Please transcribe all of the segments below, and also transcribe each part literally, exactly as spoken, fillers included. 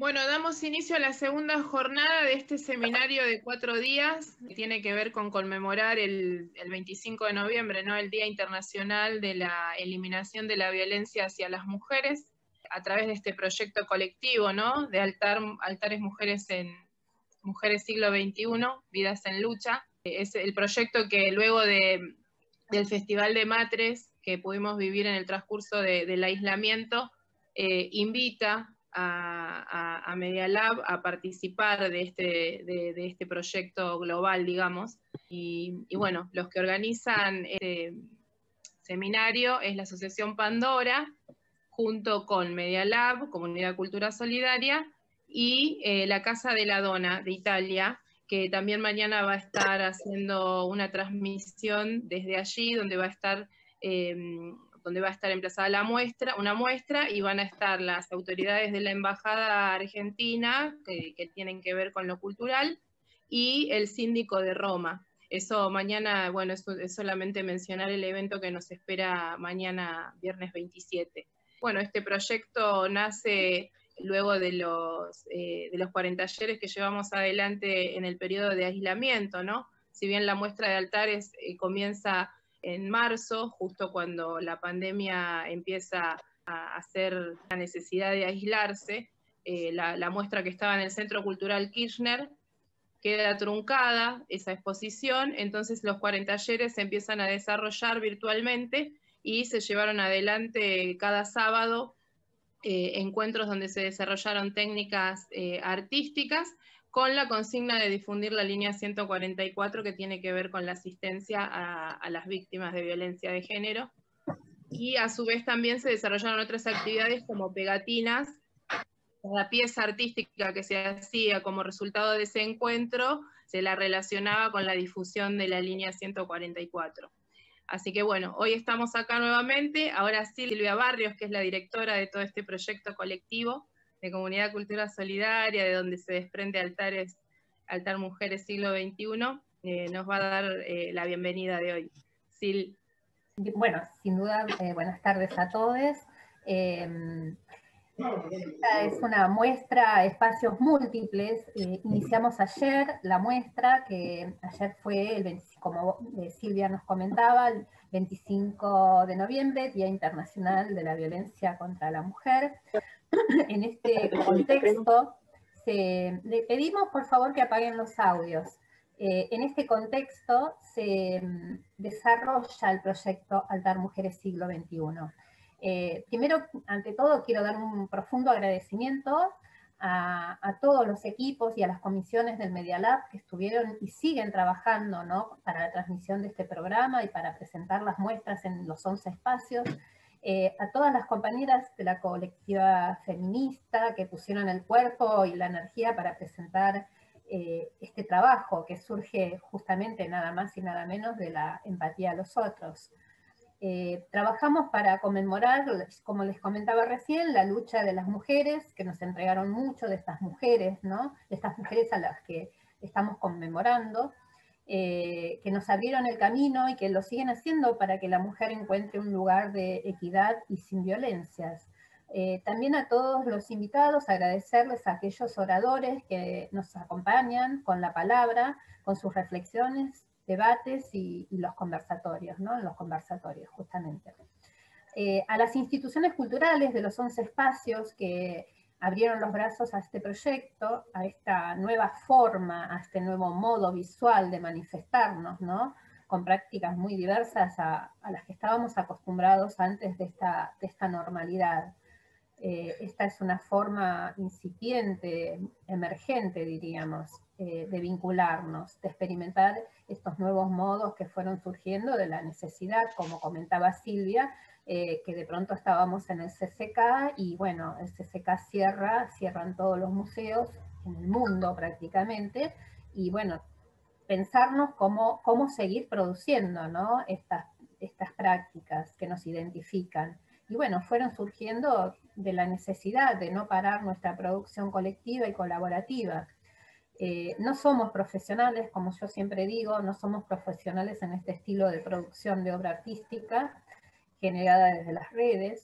Bueno, damos inicio a la segunda jornada de este seminario de cuatro días, que tiene que ver con conmemorar el, el veinticinco de noviembre, ¿no? El Día Internacional de la Eliminación de la Violencia hacia las Mujeres, a través de este proyecto colectivo, ¿no? De altar, Altares Mujeres en Mujeres Siglo veintiuno, Vidas en Lucha. Es el proyecto que luego de, del Festival de Matres, que pudimos vivir en el transcurso de, del aislamiento, eh, invita a, a, a Media Lab a participar de este, de, de este proyecto global, digamos. Y, y bueno, los que organizan este seminario es la Asociación Pandora, junto con Media Lab, Comunidad Cultura Solidaria, y eh, la Casa de la Dona de Italia, que también mañana va a estar haciendo una transmisión desde allí, donde va a estar, eh, donde va a estar emplazada la muestra, una muestra, y van a estar las autoridades de la Embajada Argentina, que, que tienen que ver con lo cultural, y el síndico de Roma. Eso mañana, bueno, es, es solamente mencionar el evento que nos espera mañana, viernes veintisiete. Bueno, este proyecto nace luego de los, eh, de los cuarenta talleres que llevamos adelante en el periodo de aislamiento, ¿no? Si bien la muestra de altares eh, comienza en marzo, justo cuando la pandemia empieza a hacer la necesidad de aislarse, eh, la, la muestra que estaba en el Centro Cultural Kirchner queda truncada esa exposición, entonces los cuarenta talleres se empiezan a desarrollar virtualmente y se llevaron adelante cada sábado eh, encuentros donde se desarrollaron técnicas eh, artísticas con la consigna de difundir la línea ciento cuarenta y cuatro que tiene que ver con la asistencia a, a las víctimas de violencia de género. Y a su vez también se desarrollaron otras actividades como pegatinas. La pieza artística que se hacía como resultado de ese encuentro se la relacionaba con la difusión de la línea ciento cuarenta y cuatro. Así que bueno, hoy estamos acá nuevamente, ahora sí Silvia Barrios, que es la directora de todo este proyecto colectivo de Comunidad Cultura Solidaria, de donde se desprende Altares, Altar Mujeres Siglo veintiuno, eh, nos va a dar eh, la bienvenida de hoy. Sil. Bueno, sin duda, eh, buenas tardes a todos. Eh, esta es una muestra, espacios múltiples. Eh, iniciamos ayer la muestra, que ayer fue, el veinticinco, como Silvia nos comentaba, el veinticinco de noviembre, Día Internacional de la Violencia contra la Mujer. En este contexto, se, le pedimos por favor que apaguen los audios. Eh, en este contexto se um, desarrolla el proyecto Altar Mujeres Siglo veintiuno. Eh, primero, ante todo, quiero dar un profundo agradecimiento a, a todos los equipos y a las comisiones del Media Lab que estuvieron y siguen trabajando, ¿no?, para la transmisión de este programa y para presentar las muestras en los once espacios. Eh, a todas las compañeras de la colectiva feminista que pusieron el cuerpo y la energía para presentar eh, este trabajo que surge justamente nada más y nada menos de la empatía a los otros. Eh, trabajamos para conmemorar, como les comentaba recién, la lucha de las mujeres, que nos entregaron mucho de estas mujeres, ¿no?, de estas mujeres a las que estamos conmemorando, eh, que nos abrieron el camino y que lo siguen haciendo para que la mujer encuentre un lugar de equidad y sin violencias. Eh, también a todos los invitados, agradecerles a aquellos oradores que nos acompañan con la palabra, con sus reflexiones, debates y, y los conversatorios, ¿no?, los conversatorios justamente. Eh, a las instituciones culturales de los once espacios que abrieron los brazos a este proyecto, a esta nueva forma, a este nuevo modo visual de manifestarnos, ¿no?, con prácticas muy diversas a, a las que estábamos acostumbrados antes de esta, de esta normalidad. Eh, esta es una forma incipiente, emergente, diríamos, eh, de vincularnos, de experimentar estos nuevos modos que fueron surgiendo de la necesidad, como comentaba Silvia, eh, que de pronto estábamos en el C C K y bueno, el C C K cierra, cierran todos los museos en el mundo prácticamente, y bueno, pensarnos cómo, cómo seguir produciendo, ¿no?, estas, estas prácticas que nos identifican. Y bueno, fueron surgiendo de la necesidad de no parar nuestra producción colectiva y colaborativa. Eh, no somos profesionales, como yo siempre digo, no somos profesionales en este estilo de producción de obra artística generada desde las redes.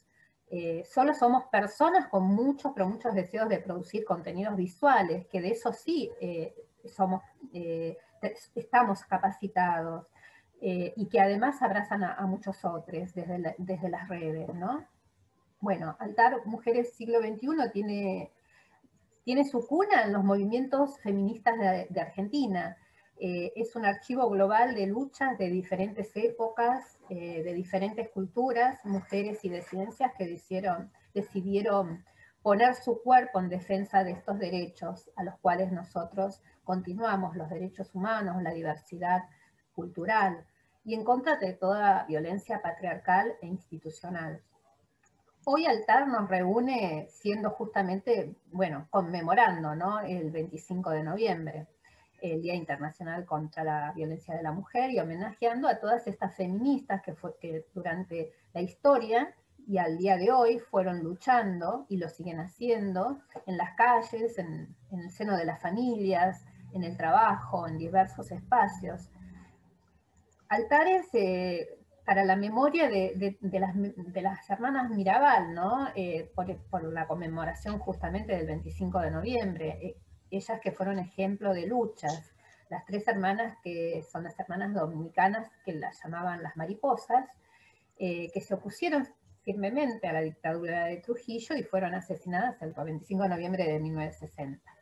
Eh, solo somos personas con muchos, pero muchos deseos de producir contenidos visuales, que de eso sí eh, somos, eh, estamos capacitados, eh, y que además abrazan a, a muchos otros desde, la, desde las redes, ¿no? Bueno, Altar Mujeres Siglo veintiuno tiene, tiene su cuna en los movimientos feministas de, de Argentina. Eh, es un archivo global de luchas de diferentes épocas, eh, de diferentes culturas, mujeres y disidencias que decidieron, decidieron poner su cuerpo en defensa de estos derechos a los cuales nosotros continuamos, los derechos humanos, la diversidad cultural, y en contra de toda violencia patriarcal e institucional. Hoy Altar nos reúne siendo justamente, bueno, conmemorando, ¿no?, el veinticinco de noviembre, el Día Internacional contra la Violencia de la Mujer, y homenajeando a todas estas feministas que, fue, que durante la historia y al día de hoy fueron luchando, y lo siguen haciendo, en las calles, en, en el seno de las familias, en el trabajo, en diversos espacios. Altares eh, para la memoria de, de, de, las, de las hermanas Mirabal, ¿no? Eh, por, por la conmemoración justamente del veinticinco de noviembre, eh, ellas que fueron ejemplo de luchas, las tres hermanas que son las hermanas dominicanas, que las llamaban las mariposas, eh, que se opusieron firmemente a la dictadura de Trujillo y fueron asesinadas el veinticinco de noviembre de mil novecientos sesenta.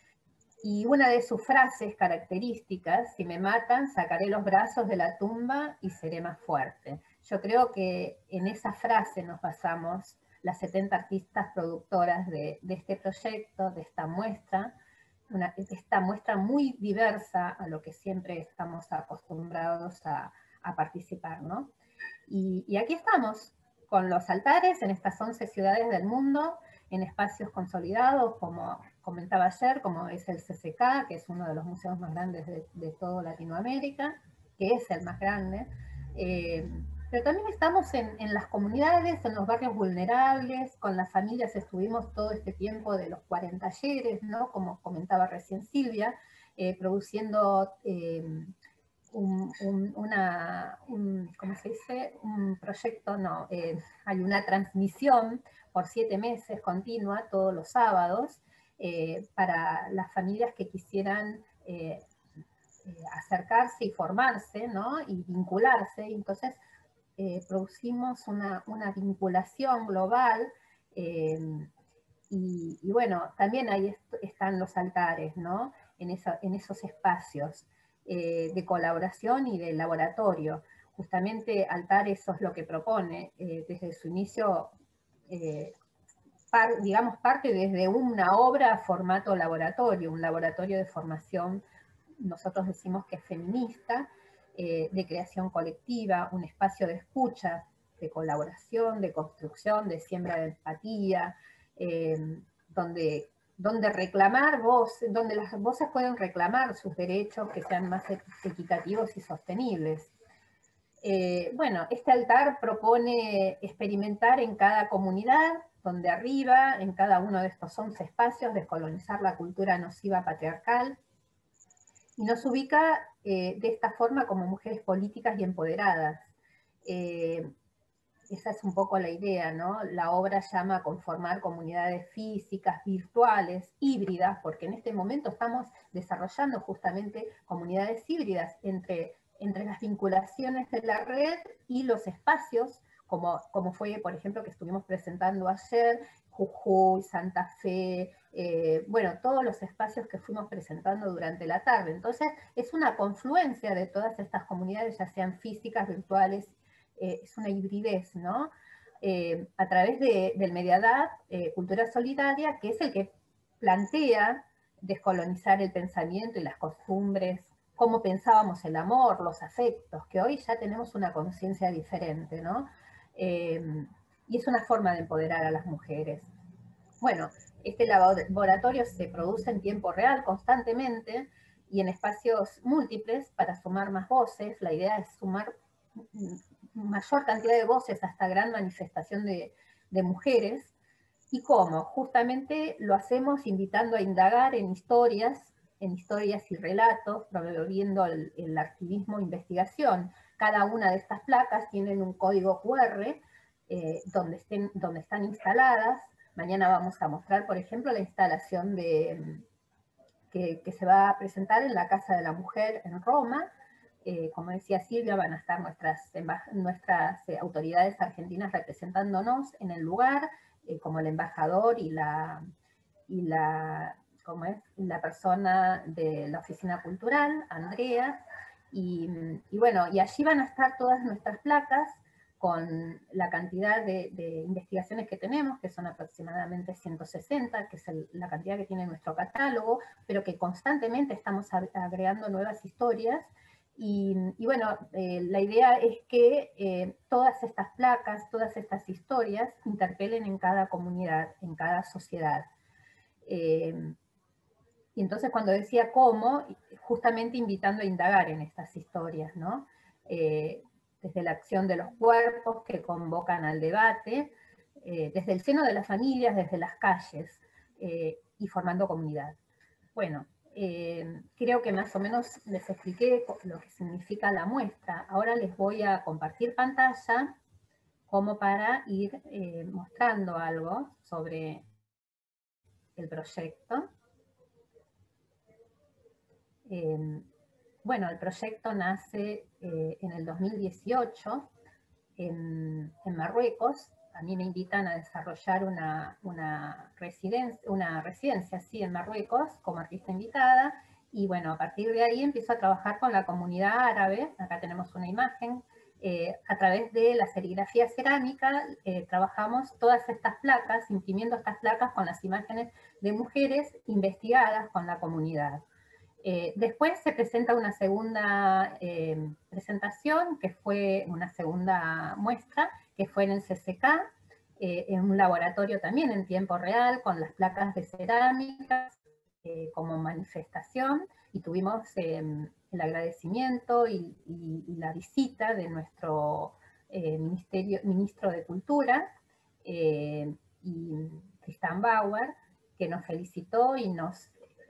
Y una de sus frases características: si me matan, sacaré los brazos de la tumba y seré más fuerte. Yo creo que en esa frase nos basamos las setenta artistas productoras de, de este proyecto, de esta muestra, una, esta muestra muy diversa a lo que siempre estamos acostumbrados a, a participar, ¿no? Y, y aquí estamos, con los altares en estas once ciudades del mundo, en espacios consolidados, como comentaba ayer, como es el C C K, que es uno de los museos más grandes de, de toda Latinoamérica, que es el más grande, eh, pero también estamos en, en las comunidades, en los barrios vulnerables, con las familias estuvimos todo este tiempo de los cuarenta talleres, ¿no?, como comentaba recién Silvia, eh, produciendo eh, un, un, una, un, ¿cómo se dice? Un proyecto, no, eh, hay una transmisión por siete meses continua, todos los sábados, eh, para las familias que quisieran eh, eh, acercarse y formarse, ¿no?, y vincularse. Entonces eh, producimos una, una vinculación global, eh, y, y bueno, también ahí est están los altares, ¿no?, en, esa, en esos espacios eh, de colaboración y de laboratorio. Justamente Altar eso es lo que propone, eh, desde su inicio, eh, par, digamos, parte desde una obra formato laboratorio, un laboratorio de formación, nosotros decimos que es feminista, eh, de creación colectiva, un espacio de escucha, de colaboración, de construcción, de siembra de empatía, eh, donde, donde reclamar voces, donde las voces pueden reclamar sus derechos que sean más equitativos y sostenibles. Eh, bueno, este altar propone experimentar en cada comunidad, donde arriba, en cada uno de estos once espacios, descolonizar la cultura nociva patriarcal, y nos ubica eh, de esta forma como mujeres políticas y empoderadas. Eh, esa es un poco la idea, ¿no? La obra llama a conformar comunidades físicas, virtuales, híbridas, porque en este momento estamos desarrollando justamente comunidades híbridas entre, entre las vinculaciones de la red y los espacios, como, como fue, por ejemplo, que estuvimos presentando ayer, Jujuy, Santa Fe, eh, bueno, todos los espacios que fuimos presentando durante la tarde. Entonces, es una confluencia de todas estas comunidades, ya sean físicas, virtuales, eh, es una hibridez, ¿no? Eh, a través de, del Mediadad, eh, Cultura Solidaria, que es el que plantea descolonizar el pensamiento y las costumbres, cómo pensábamos el amor, los afectos, que hoy ya tenemos una conciencia diferente, ¿no? Eh, y es una forma de empoderar a las mujeres. Bueno, este laboratorio se produce en tiempo real, constantemente, y en espacios múltiples para sumar más voces. La idea es sumar mayor cantidad de voces a esta gran manifestación de, de mujeres. ¿Y cómo? Justamente lo hacemos invitando a indagar en historias, en historias y relatos, promoviendo el, el archivismo e investigación. Cada una de estas placas tienen un código cu erre eh, donde, estén, donde están instaladas. Mañana vamos a mostrar, por ejemplo, la instalación de, que, que se va a presentar en la Casa de la Mujer en Roma. Eh, como decía Silvia, van a estar nuestras, nuestras eh, autoridades argentinas representándonos en el lugar, eh, como el embajador y la, y la, ¿cómo es? la persona de la oficina cultural, Andrea, y, y bueno, y allí van a estar todas nuestras placas con la cantidad de, de investigaciones que tenemos, que son aproximadamente ciento sesenta, que es el, la cantidad que tiene nuestro catálogo, pero que constantemente estamos agregando nuevas historias. Y, y bueno, eh, la idea es que eh, todas estas placas, todas estas historias interpelen en cada comunidad, en cada sociedad. Eh, y entonces cuando decía cómo, justamente invitando a indagar en estas historias, ¿no? Eh, desde la acción de los cuerpos que convocan al debate, eh, desde el seno de las familias, desde las calles, eh, y formando comunidad. Bueno, eh, creo que más o menos les expliqué lo que significa la muestra. Ahora les voy a compartir pantalla como para ir eh, mostrando algo sobre el proyecto. Eh, bueno, el proyecto nace eh, en el dos mil dieciocho en, en Marruecos. A mí me invitan a desarrollar una, una, residencia, una residencia sí, en Marruecos como artista invitada, y bueno, a partir de ahí empiezo a trabajar con la comunidad árabe. Acá tenemos una imagen. Eh, a través de la serigrafía cerámica eh, trabajamos todas estas placas, imprimiendo estas placas con las imágenes de mujeres investigadas con la comunidad. Eh, después se presenta una segunda eh, presentación, que fue una segunda muestra, que fue en el C C K, eh, en un laboratorio también en tiempo real, con las placas de cerámica eh, como manifestación, y tuvimos eh, el agradecimiento y, y, y, la visita de nuestro eh, ministerio, ministro de Cultura, eh, y Tristan Bauer, que nos felicitó y nos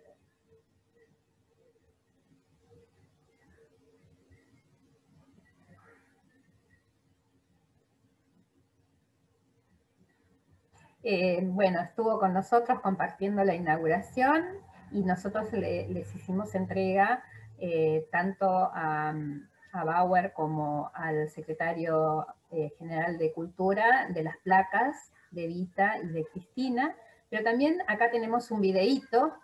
Eh, bueno, estuvo con nosotros compartiendo la inauguración, y nosotros le, les hicimos entrega eh, tanto a, a Bauer como al secretario eh, general de Cultura de las placas de Vita y de Cristina, pero también acá tenemos un videíto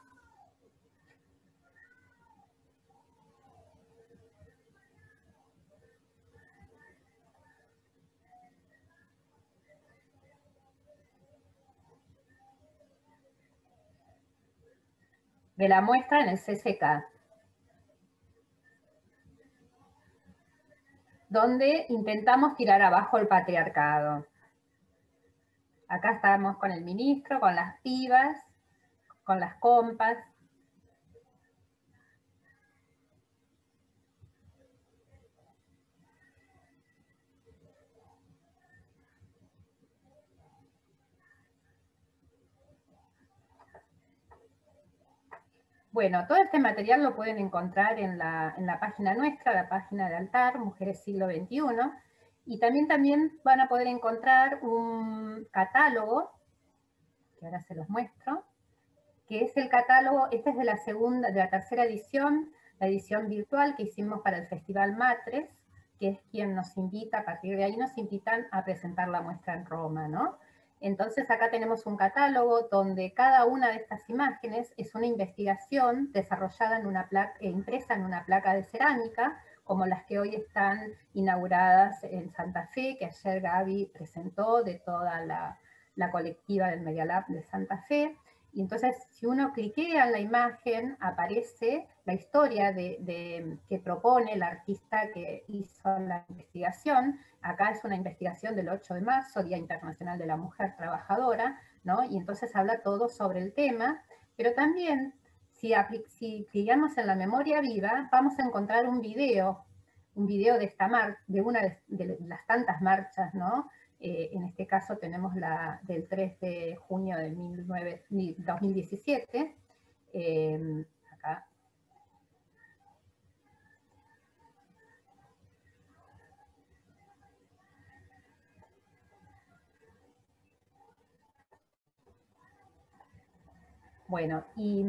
de la muestra en el C C K, donde intentamos tirar abajo el patriarcado. Acá estábamos con el ministro, con las pibas, con las compas. Bueno, todo este material lo pueden encontrar en la, en la página nuestra, la página de Altar, Mujeres Siglo veintiuno, y también, también van a poder encontrar un catálogo, que ahora se los muestro, que es el catálogo, este es de la segunda, de la tercera edición, la edición virtual que hicimos para el Festival Matres, que es quien nos invita, a partir de ahí nos invitan a presentar la muestra en Roma, ¿no? Entonces acá tenemos un catálogo donde cada una de estas imágenes es una investigación desarrollada en una placa, impresa en una placa de cerámica, como las que hoy están inauguradas en Santa Fe, que ayer Gaby presentó, de toda la, la colectiva del Media Lab de Santa Fe. Y entonces, si uno cliquea en la imagen, aparece la historia de, de, que propone el artista que hizo la investigación. Acá es una investigación del ocho de marzo, Día Internacional de la Mujer Trabajadora, ¿no? Y entonces habla todo sobre el tema, pero también, si, si clicamos en la memoria viva, vamos a encontrar un video, un video de, esta mar, de una de, de las tantas marchas, ¿no? Eh, en este caso tenemos la del tres de junio de dos mil diecisiete, eh, acá. Bueno, y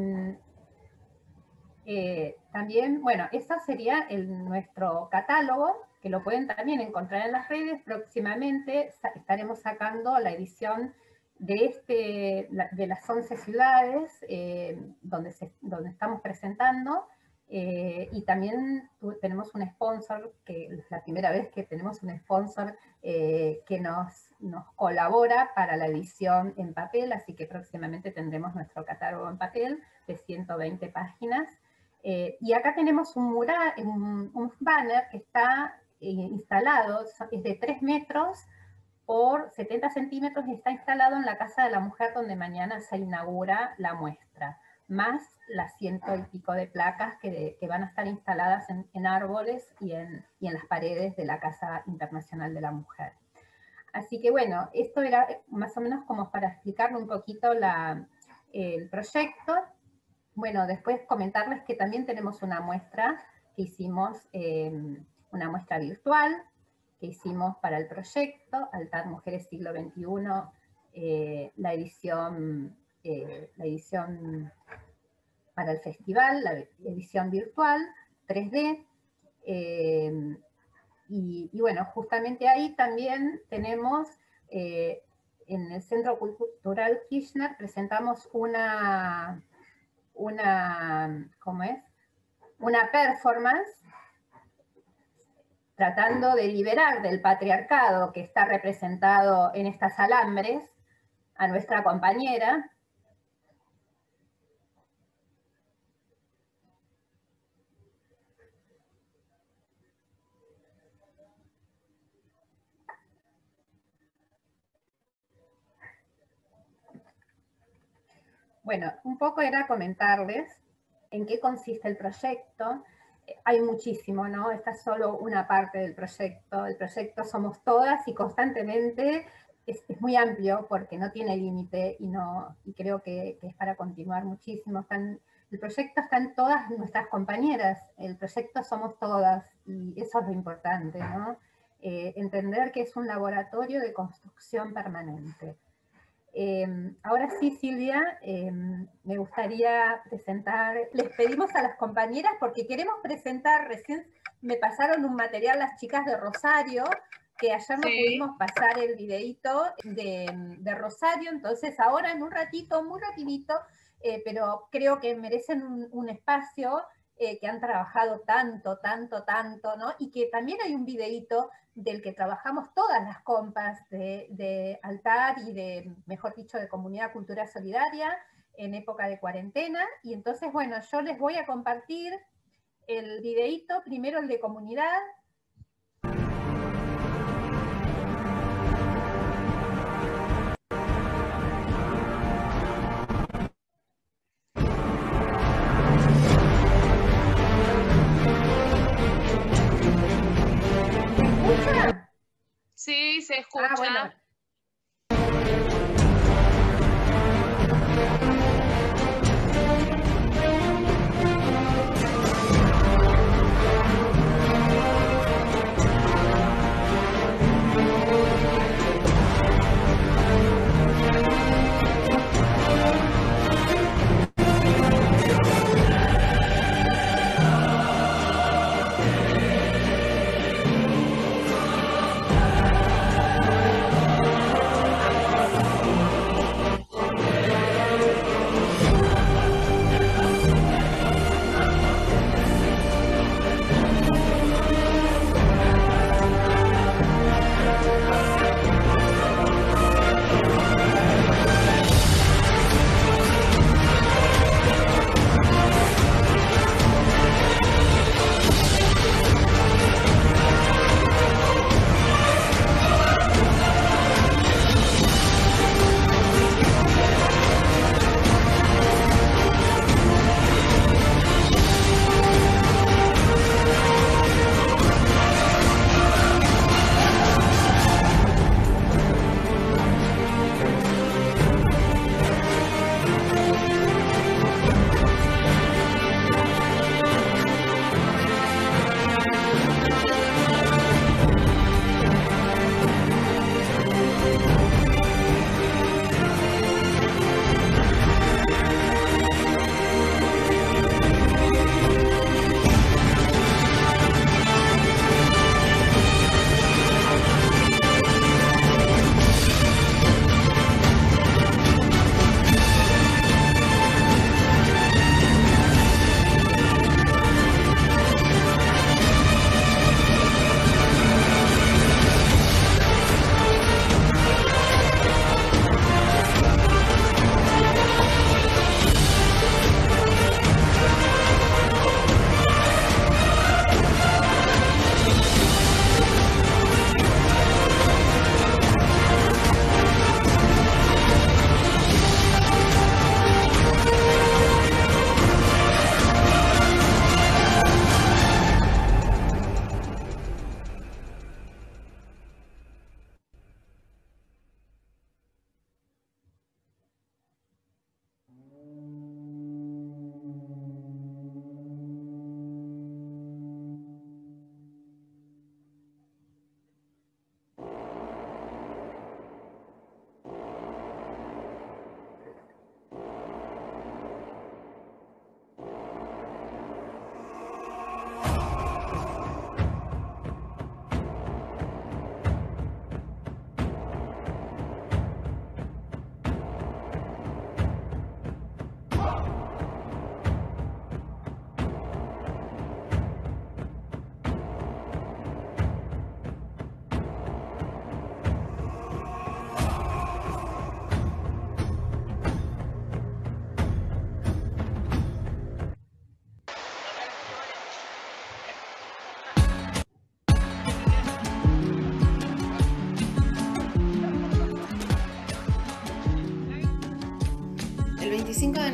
eh, también, bueno, eso sería el, nuestro catálogo, que lo pueden también encontrar en las redes. Próximamente sa estaremos sacando la edición de, este, de las once ciudades eh, donde, se, donde estamos presentando, eh, y también tenemos un sponsor, que es la primera vez que tenemos un sponsor eh, que nos, nos colabora para la edición en papel, así que próximamente tendremos nuestro catálogo en papel de ciento veinte páginas. Eh, y acá tenemos un mural, un, un banner que está eh, instalado, es de tres metros por setenta centímetros y está instalado en la Casa de la Mujer, donde mañana se inaugura la muestra, más las ciento y pico de placas que, que van a estar instaladas en, en árboles y en, y en las paredes de la Casa Internacional de la Mujer. Así que bueno, esto era más o menos como para explicarle un poquito la, el proyecto. Bueno, después comentarles que también tenemos una muestra que hicimos, eh, una muestra virtual, que hicimos para el proyecto Altar Mujeres Siglo veintiuno, eh, la, edición, eh, la edición para el festival, la edición virtual, tres D, eh, y, y bueno, justamente ahí también tenemos, eh, en el Centro Cultural Kirchner, presentamos una, una, ¿cómo es? Una performance tratando de liberar del patriarcado que está representado en estas alambres a nuestra compañera. Bueno, un poco era comentarles en qué consiste el proyecto. Hay muchísimo, ¿no? Esta es solo una parte del proyecto. El proyecto somos todas y constantemente es, es muy amplio porque no tiene límite y, no, y creo que, que es para continuar muchísimo. Están, el proyecto está en todas nuestras compañeras, el proyecto somos todas y eso es lo importante, ¿no? Eh, entender que es un laboratorio de construcción permanente. Eh, ahora sí, Silvia, eh, me gustaría presentar, les pedimos a las compañeras, porque queremos presentar, recién me pasaron un material las chicas de Rosario, que ayer no sí. pudimos pasar el videíto de, de Rosario, entonces ahora en un ratito, muy rapidito, eh, pero creo que merecen un, un espacio, eh, que han trabajado tanto, tanto, tanto, ¿no? Y que también hay un videíto del que trabajamos todas las compas de, de Altar y de, mejor dicho, de Comunidad Cultural Solidaria en época de cuarentena. Y entonces, bueno, yo les voy a compartir el videíto, primero el de comunidad. Sí, se escucha. Ah, bueno.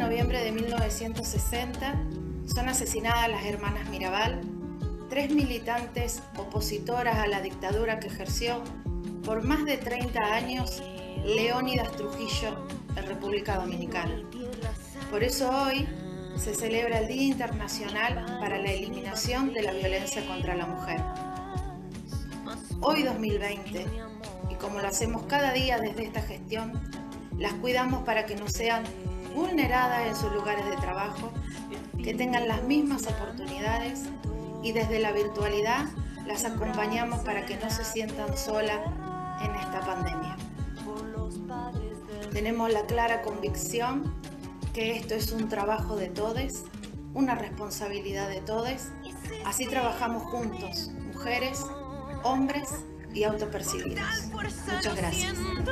noviembre de mil novecientos sesenta son asesinadas las hermanas Mirabal, tres militantes opositoras a la dictadura que ejerció por más de treinta años Leónidas Trujillo en República Dominicana. Por eso hoy se celebra el Día Internacional para la Eliminación de la Violencia contra la Mujer. Hoy dos mil veinte, y como lo hacemos cada día desde esta gestión, las cuidamos para que no sean vulneradas en sus lugares de trabajo, que tengan las mismas oportunidades, y desde la virtualidad las acompañamos para que no se sientan solas en esta pandemia. Tenemos la clara convicción que esto es un trabajo de todes, una responsabilidad de todes. Así trabajamos juntos, mujeres, hombres y autopercibidos. Muchas gracias.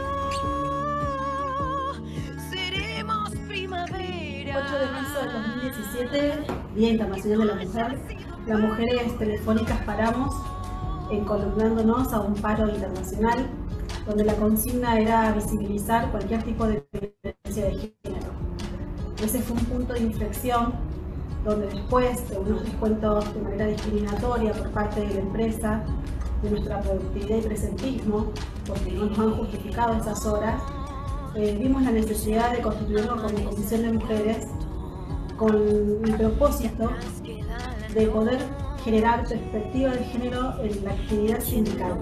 ocho de marzo de dos mil diecisiete, Día Internacional de la Mujer. Las mujeres telefónicas paramos encolumnándonos a un paro internacional donde la consigna era visibilizar cualquier tipo de violencia de género. Ese fue un punto de inflexión donde después de unos descuentos de manera discriminatoria por parte de la empresa, de nuestra productividad y presentismo, porque no nos han justificado esas horas, eh, vimos la necesidad de constituirnos como Comisión de Mujeres con el propósito de poder generar perspectiva de género en la actividad sindical.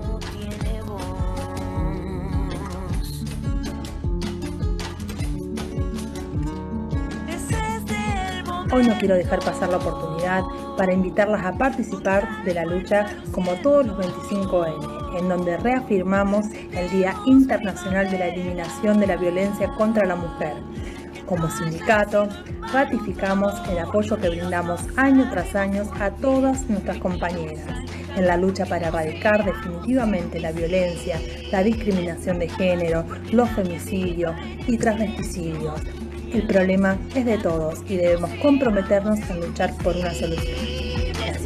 Hoy no quiero dejar pasar la oportunidad para invitarlas a participar de la lucha como todos los veinticinco ene, en donde reafirmamos el Día Internacional de la Eliminación de la Violencia contra la Mujer. Como sindicato, ratificamos el apoyo que brindamos año tras año a todas nuestras compañeras en la lucha para erradicar definitivamente la violencia, la discriminación de género, los femicidios y transvesticidios. El problema es de todos y debemos comprometernos a luchar por una solución. Gracias.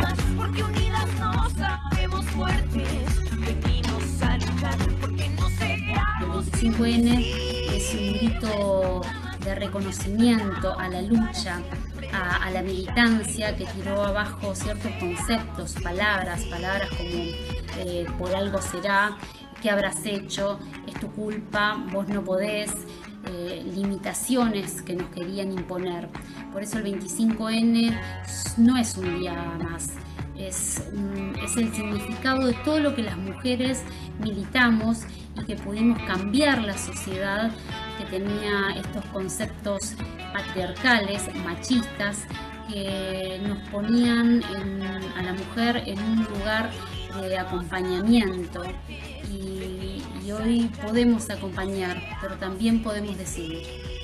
El veinticinco ene es un grito de reconocimiento a la lucha, a, a la militancia que tiró abajo ciertos conceptos, palabras, palabras como eh, por algo será, qué habrás hecho, es tu culpa, vos no podés. Eh, limitaciones que nos querían imponer. Por eso el veinticinco ene no es un día más, es, un, es el significado de todo lo que las mujeres militamos y que pudimos cambiar la sociedad que tenía estos conceptos patriarcales, machistas, que nos ponían en, a la mujer en un lugar de acompañamiento. Y, y hoy podemos acompañar, pero también podemos decidir.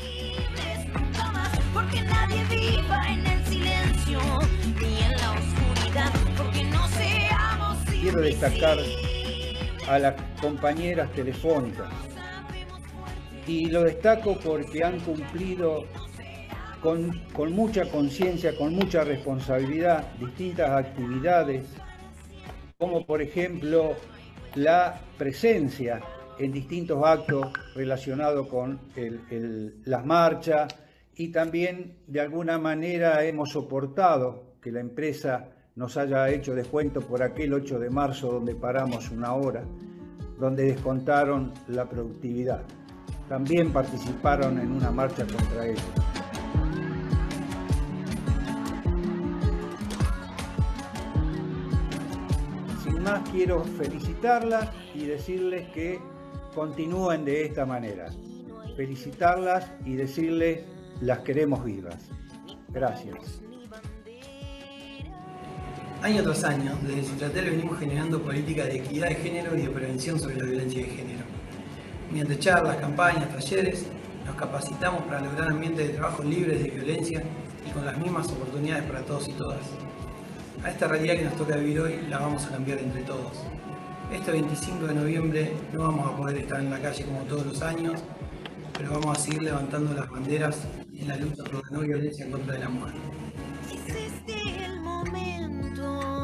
Porque nadie viva en el silencio ni en la oscuridad, porque no seamos. Quiero destacar a las compañeras telefónicas y lo destaco porque han cumplido con, con mucha conciencia, con mucha responsabilidad distintas actividades, como por ejemplo la presencia en distintos actos relacionados con el, el, las marchas, y también de alguna manera hemos soportado que la empresa nos haya hecho descuento por aquel ocho de marzo donde paramos una hora, donde descontaron la productividad. También participaron en una marcha contra ellos. Sin más, quiero felicitarlas y decirles que continúen de esta manera. Felicitarlas y decirles las queremos vivas. Gracias. Año tras año, desde Citratel venimos generando políticas de equidad de género y de prevención sobre la violencia de género. Mediante charlas, campañas, talleres, nos capacitamos para lograr ambientes de trabajo libres de violencia y con las mismas oportunidades para todos y todas. A esta realidad que nos toca vivir hoy la vamos a cambiar entre todos. Este veinticinco de noviembre no vamos a poder estar en la calle como todos los años, pero vamos a seguir levantando las banderas en la lucha por la no violencia en contra de la mujer. Existe el momento,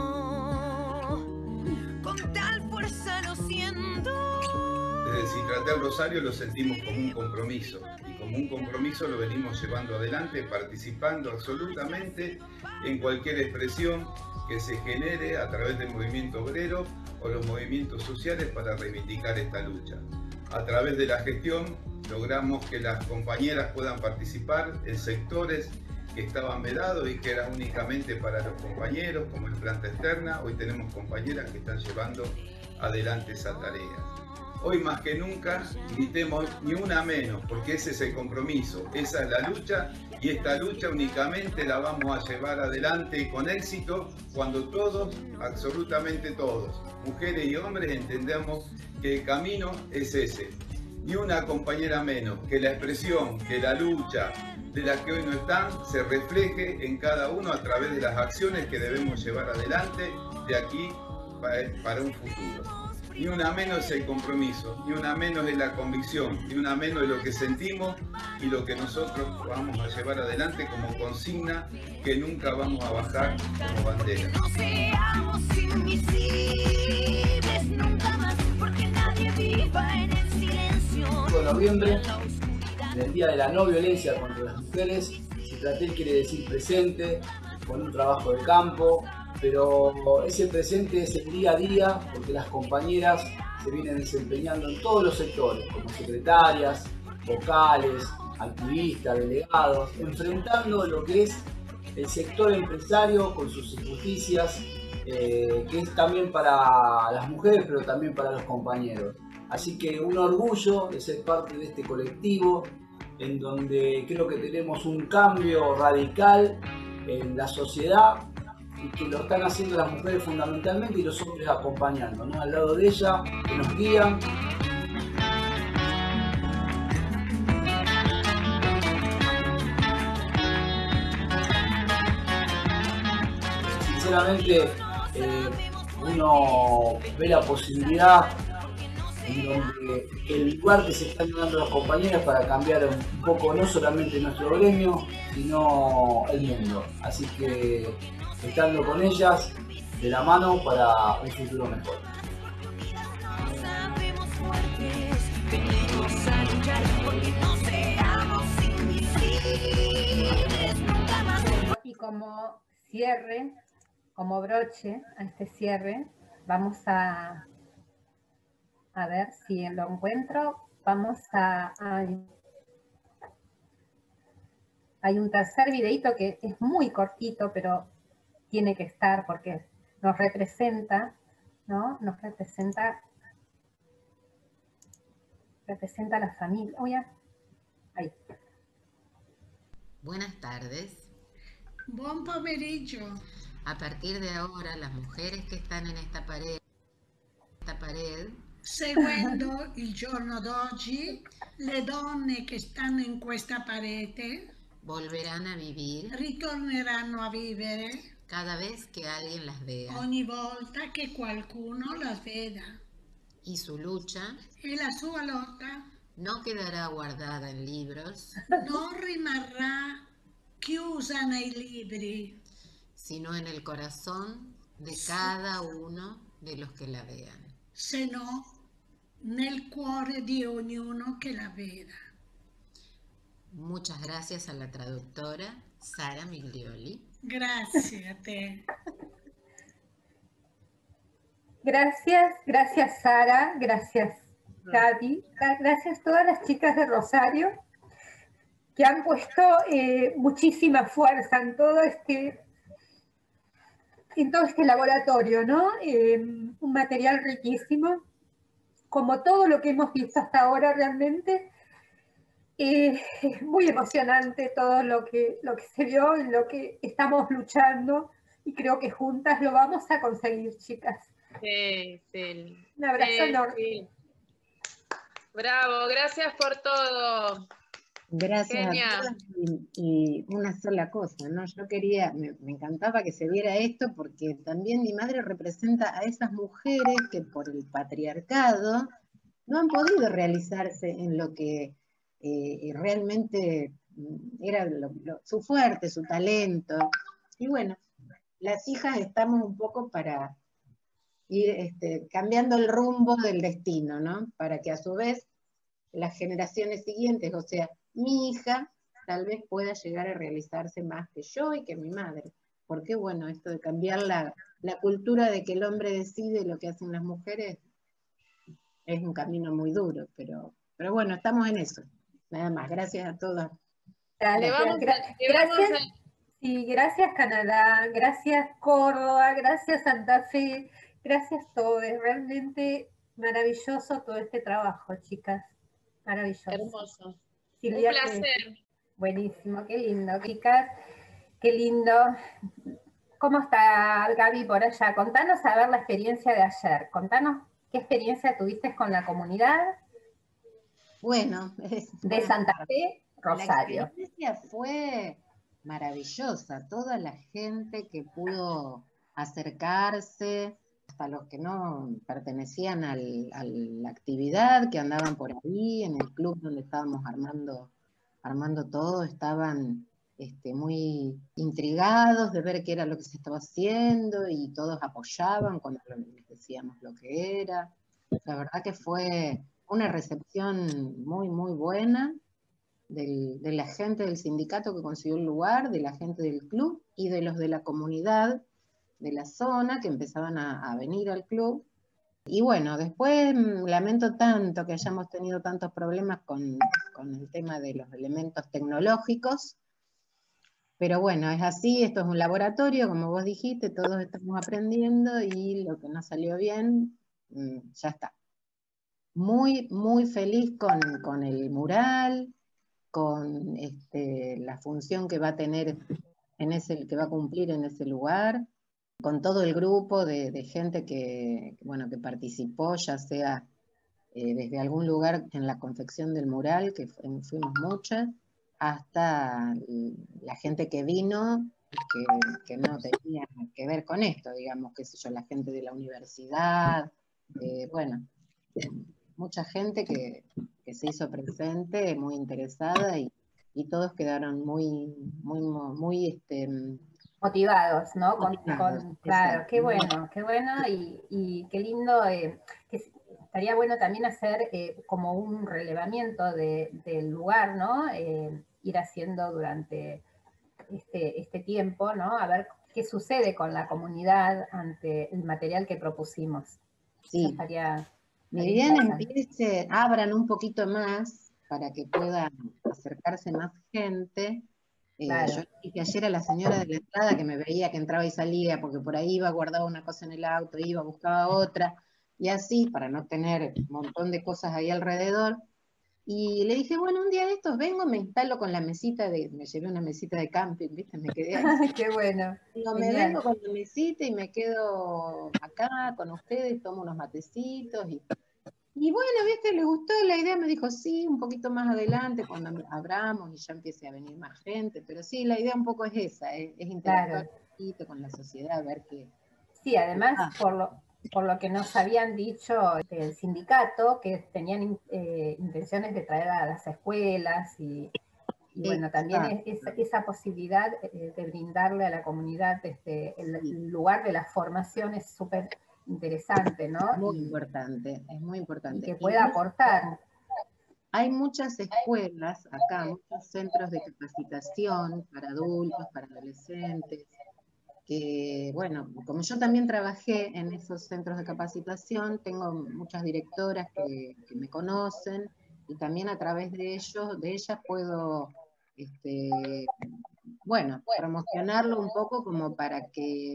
con tal fuerza lo siento. Desde Citratel Rosario lo sentimos como un compromiso y como un compromiso lo venimos llevando adelante, participando absolutamente en cualquier expresión que se genere a través del movimiento obrero o los movimientos sociales para reivindicar esta lucha. A través de la gestión logramos que las compañeras puedan participar en sectores que estaban vedados y que eran únicamente para los compañeros, como en planta externa. Hoy tenemos compañeras que están llevando adelante esa tarea. Hoy más que nunca, gritemos ni una menos, porque ese es el compromiso, esa es la lucha, y esta lucha únicamente la vamos a llevar adelante con éxito cuando todos, absolutamente todos, mujeres y hombres, entendamos que el camino es ese. Ni una compañera menos, que la expresión, que la lucha de las que hoy no están, se refleje en cada uno a través de las acciones que debemos llevar adelante de aquí para un futuro. Ni una menos es el compromiso, ni una menos es la convicción, ni una menos es lo que sentimos y lo que nosotros vamos a llevar adelante como consigna que nunca vamos a bajar como bandera. No seamos invisibles nunca más, porque nadie viva en el silencio. cinco de noviembre, en el Día de la No Violencia contra las Mujeres, Citratel quiere decir presente, con un trabajo de campo, pero ese presente es el día a día porque las compañeras se vienen desempeñando en todos los sectores, como secretarias, vocales, activistas, delegados, enfrentando lo que es el sector empresario con sus injusticias, eh, que es también para las mujeres, pero también para los compañeros. Así que un orgullo de ser parte de este colectivo, en donde creo que tenemos un cambio radical en la sociedad, y que lo están haciendo las mujeres fundamentalmente y los hombres acompañando, ¿no? Al lado de ella, que nos guían. Sinceramente, eh, uno ve la posibilidad en donde el lugar que se están dando las compañeras para cambiar un poco no solamente nuestro gremio, sino el mundo. Así que estando con ellas de la mano para un futuro mejor. Sabemos fuertes, venimos a luchar porque no seamos invisibles nunca más. Y como cierre, como broche a este cierre, vamos a, a ver si lo encuentro, vamos a, a hay un tercer videito que es muy cortito, pero tiene que estar porque nos representa, ¿no? Nos representa, representa a la familia. Oh, ya. Ahí. Buenas tardes. Buon pomeriggio. A partir de ahora, las mujeres que están en esta pared, esta pared Seguendo il giorno d'oggi, le donne che stanno in questa parete volverán a vivir, ritorneranno a vivere cada vez que alguien las vea, ogni volta che qualcuno las veda. Y su lucha E la sua lotta no quedará guardada en libros, non rimarrà chiusa nei libri, sino en el corazón de cada uno de los que la vean. se no nel cuore di ognuno che la veda. Muchas gracias a la traductora Sara Miglioli. Grazie a te. Gracias, gracias Sara, gracias Gaby, gracias a todas las chicas de Rosario que han puesto eh, muchísima fuerza en todo este, en todo este laboratorio, ¿no? Eh, un material riquísimo, como todo lo que hemos visto hasta ahora realmente. Eh, es muy emocionante todo lo que, lo que se vio y lo que estamos luchando, y creo que juntas lo vamos a conseguir, chicas. Sí, sí. Un abrazo Sí, enorme. sí. Bravo, gracias por todo. Gracias Genia. a todas. Y, y una sola cosa, ¿no? Yo quería, me, me encantaba que se viera esto porque también mi madre representa a esas mujeres que por el patriarcado no han podido realizarse en lo que eh, realmente era lo, lo, su fuerte, su talento. Y bueno, las hijas estamos un poco para ir este, cambiando el rumbo del destino, ¿no? Para que a su vez las generaciones siguientes, o sea, mi hija tal vez pueda llegar a realizarse más que yo y que mi madre. Porque bueno, esto de cambiar la, la cultura de que el hombre decide lo que hacen las mujeres es un camino muy duro, pero, pero bueno, estamos en eso. Nada más, gracias a todas. Le vamos, Gra- le vamos gracias, a... sí, gracias Canadá, gracias Córdoba, gracias Santa Fe, gracias todos, realmente maravilloso todo este trabajo, chicas, maravilloso. Hermoso. Silvia, Un placer. que- buenísimo, qué lindo, chicas, qué lindo. ¿Cómo está Gaby por allá? Contanos a ver la experiencia de ayer, contanos qué experiencia tuviste con la comunidad Bueno, es, de Santa Fe, la Rosario. experiencia fue maravillosa, toda la gente que pudo acercarse, hasta los que no pertenecían al- a la actividad, que andaban por ahí, en el club donde estábamos armando, armando todo, estaban este, muy intrigados de ver qué era lo que se estaba haciendo, y todos apoyaban cuando les decíamos lo que era. La verdad que fue una recepción muy, muy buena. Del, de la gente del sindicato que consiguió el lugar, de la gente del club y de los de la comunidad de la zona que empezaban a, a venir al club. Y bueno, después mm, lamento tanto que hayamos tenido tantos problemas con, con el tema de los elementos tecnológicos, pero bueno, es así, esto es un laboratorio, como vos dijiste, todos estamos aprendiendo y lo que no salió bien, mm, ya está. Muy, muy feliz con, con el mural, con este, la función que va a tener en ese, que va a cumplir en ese lugar, con todo el grupo de, de gente que, bueno, que participó, ya sea eh, desde algún lugar en la confección del mural, que fu- fuimos muchas, hasta la gente que vino, que, que no tenía que ver con esto, digamos, qué sé yo, la gente de la universidad, eh, bueno, mucha gente que, que se hizo presente, muy interesada, y, y todos quedaron muy, muy, mo- muy, este, Motivados, ¿no? Con, motivados, con- claro, exacto. qué bueno, qué bueno y, y qué lindo, eh, que s- estaría bueno también hacer eh, como un relevamiento de- del lugar, ¿no? Eh, ir haciendo durante este, este tiempo, ¿no? A ver qué sucede con la comunidad ante el material que propusimos. Sí. Eso estaría, Ni estaría bien interesante. empiece, abran un poquito más para que pueda acercarse más gente. Eh, Claro. Yo le dije ayer a la señora de la entrada que me veía que entraba y salía, porque por ahí iba, guardaba una cosa en el auto, iba, buscaba otra, y así, para no tener un montón de cosas ahí alrededor. Y le dije, bueno, un día de estos vengo, me instalo con la mesita de, me llevé una mesita de camping, ¿viste? Me quedé ahí. Qué bueno. Digo, me Genial. vengo con la mesita y me quedo acá con ustedes, tomo unos matecitos y y bueno, viste, le gustó la idea, me dijo, sí, un poquito más adelante, cuando abramos y ya empiece a venir más gente, pero sí, la idea un poco es esa, es, es interactuar Claro. un poquito con la sociedad, ver qué... Sí, además, Ah. por lo, por lo que nos habían dicho del sindicato, que tenían eh, intenciones de traer a las escuelas y, y bueno, también es, es- esa posibilidad eh, de brindarle a la comunidad este, el, el lugar de la formación es súper interesante, ¿no? Muy Y, importante, es muy importante. y que pueda Incluso aportar. hay muchas escuelas acá, muchos centros de capacitación para adultos, para adolescentes, que, bueno, como yo también trabajé en esos centros de capacitación, tengo muchas directoras que, que me conocen, y también a través de ellos, de ellas puedo, este, bueno, promocionarlo un poco como para que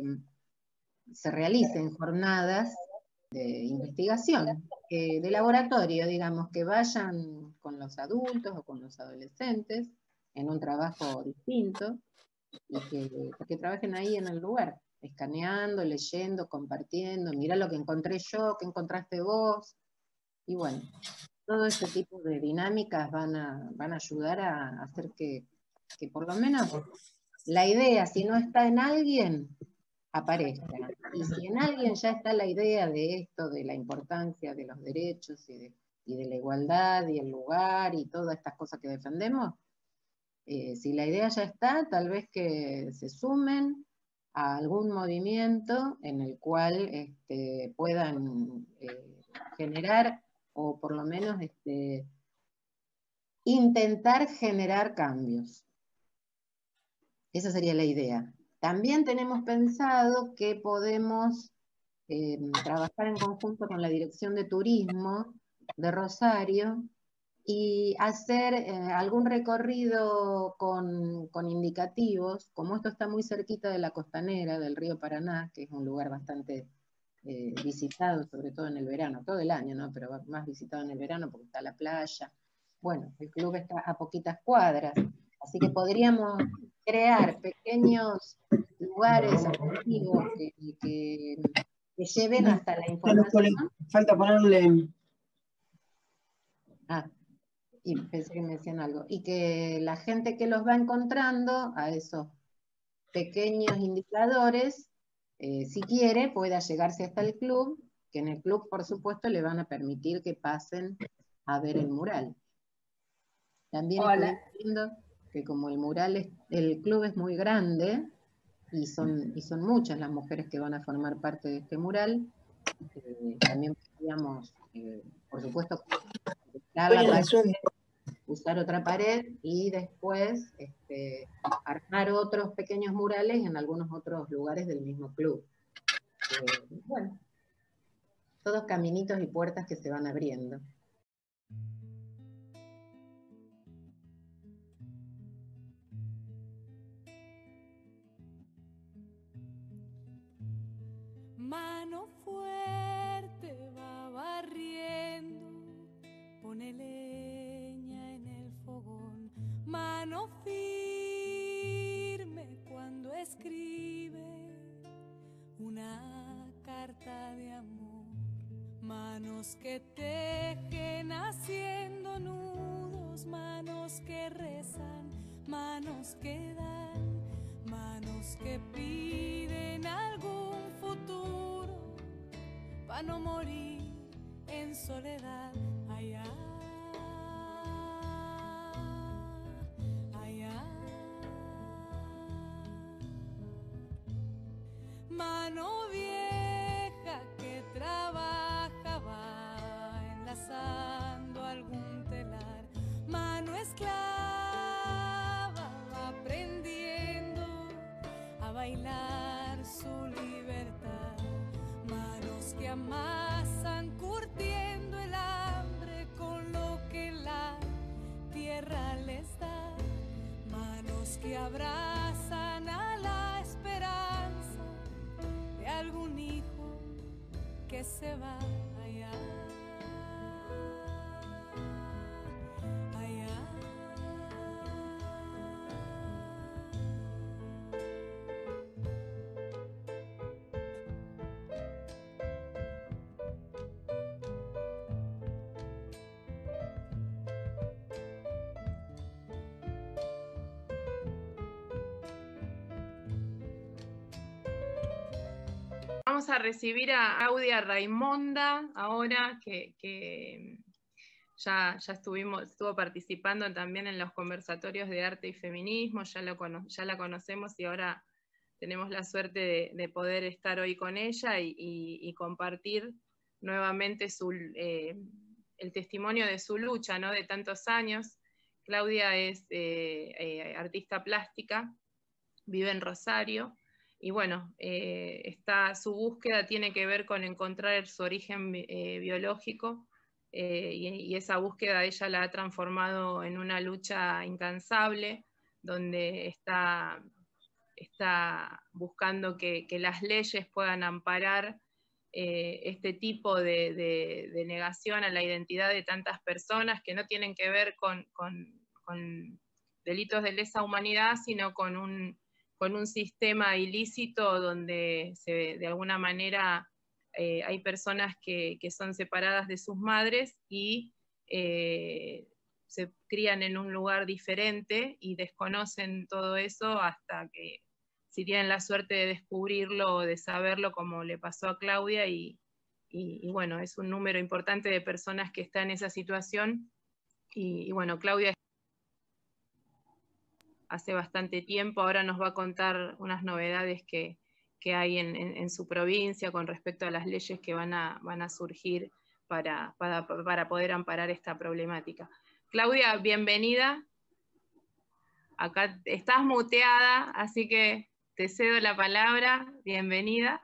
se realicen jornadas de investigación, eh, de laboratorio, digamos, que vayan con los adultos o con los adolescentes en un trabajo distinto, y que, que trabajen ahí en el lugar, escaneando, leyendo, compartiendo, mirá lo que encontré yo, qué encontraste vos, y bueno, todo ese tipo de dinámicas van a, van a ayudar a hacer que, que por lo menos la idea, si no está en alguien, aparezca. Y si en alguien ya está la idea de esto, de la importancia de los derechos y de, y de la igualdad y el lugar y todas estas cosas que defendemos, eh, si la idea ya está, tal vez que se sumen a algún movimiento en el cual este, puedan eh, generar, o por lo menos este, intentar generar cambios. Esa sería la idea. También tenemos pensado que podemos eh, trabajar en conjunto con la Dirección de Turismo de Rosario y hacer eh, algún recorrido con, con indicativos, como esto está muy cerquita de la costanera del río Paraná, que es un lugar bastante eh, visitado, sobre todo en el verano, todo el año, ¿no? Pero más visitado en el verano porque está la playa. Bueno, el club está a poquitas cuadras, así que podríamos crear pequeños lugares activos que, que, que lleven hasta la información. Falta ponerle... Ah, y pensé que me decían algo. Y que la gente que los va encontrando a esos pequeños indicadores, eh, si quiere, pueda llegarse hasta el club, que en el club, por supuesto, le van a permitir que pasen a ver el mural. También estoy viendo que como el mural, es, el club es muy grande, y son, y son muchas las mujeres que van a formar parte de este mural, eh, también podríamos, eh, por supuesto, usar, la pared, usar otra pared y después este, armar otros pequeños murales en algunos otros lugares del mismo club. Eh, bueno, todos caminitos y puertas que se van abriendo. Mano fuerte va barriendo, pone leña en el fogón. Mano firme cuando escribe una carta de amor. Manos que tejen haciendo nudos, manos que rezan, manos que dan, manos que piden algún futuro para no morir en soledad. Allá, allá. Mano vieja que trabaja va enlazando algún telar. Mano esclava va aprendiendo a bailar su libertad. Manos que amasan curtiendo el hambre con lo que la tierra les da. Manos que abrazan a la esperanza de algún hijo que se va allá. Vamos a recibir a Claudia Raimonda ahora, que, que ya, ya estuvimos, estuvo participando también en los conversatorios de arte y feminismo, ya, lo cono, ya la conocemos y ahora tenemos la suerte de, de poder estar hoy con ella y, y, y compartir nuevamente su, eh, el testimonio de su lucha, ¿no? De tantos años. Claudia es eh, eh, artista plástica, vive en Rosario, y bueno, eh, está, su búsqueda tiene que ver con encontrar su origen eh, biológico, eh, y, y esa búsqueda ella la ha transformado en una lucha incansable, donde está, está buscando que, que las leyes puedan amparar eh, este tipo de, de, de negación a la identidad de tantas personas que no tienen que ver con, con, con delitos de lesa humanidad, sino con un con un sistema ilícito donde se, de alguna manera eh, hay personas que, que son separadas de sus madres y eh, se crían en un lugar diferente y desconocen todo eso hasta que, si tienen la suerte de descubrirlo o de saberlo, como le pasó a Claudia, y, y, y bueno, es un número importante de personas que está en esa situación, y, y bueno, Claudia hace bastante tiempo, ahora nos va a contar unas novedades que, que hay en, en, en su provincia con respecto a las leyes que van a, van a surgir para, para, para poder amparar esta problemática. Claudia, bienvenida. Acá estás muteada, así que te cedo la palabra. Bienvenida.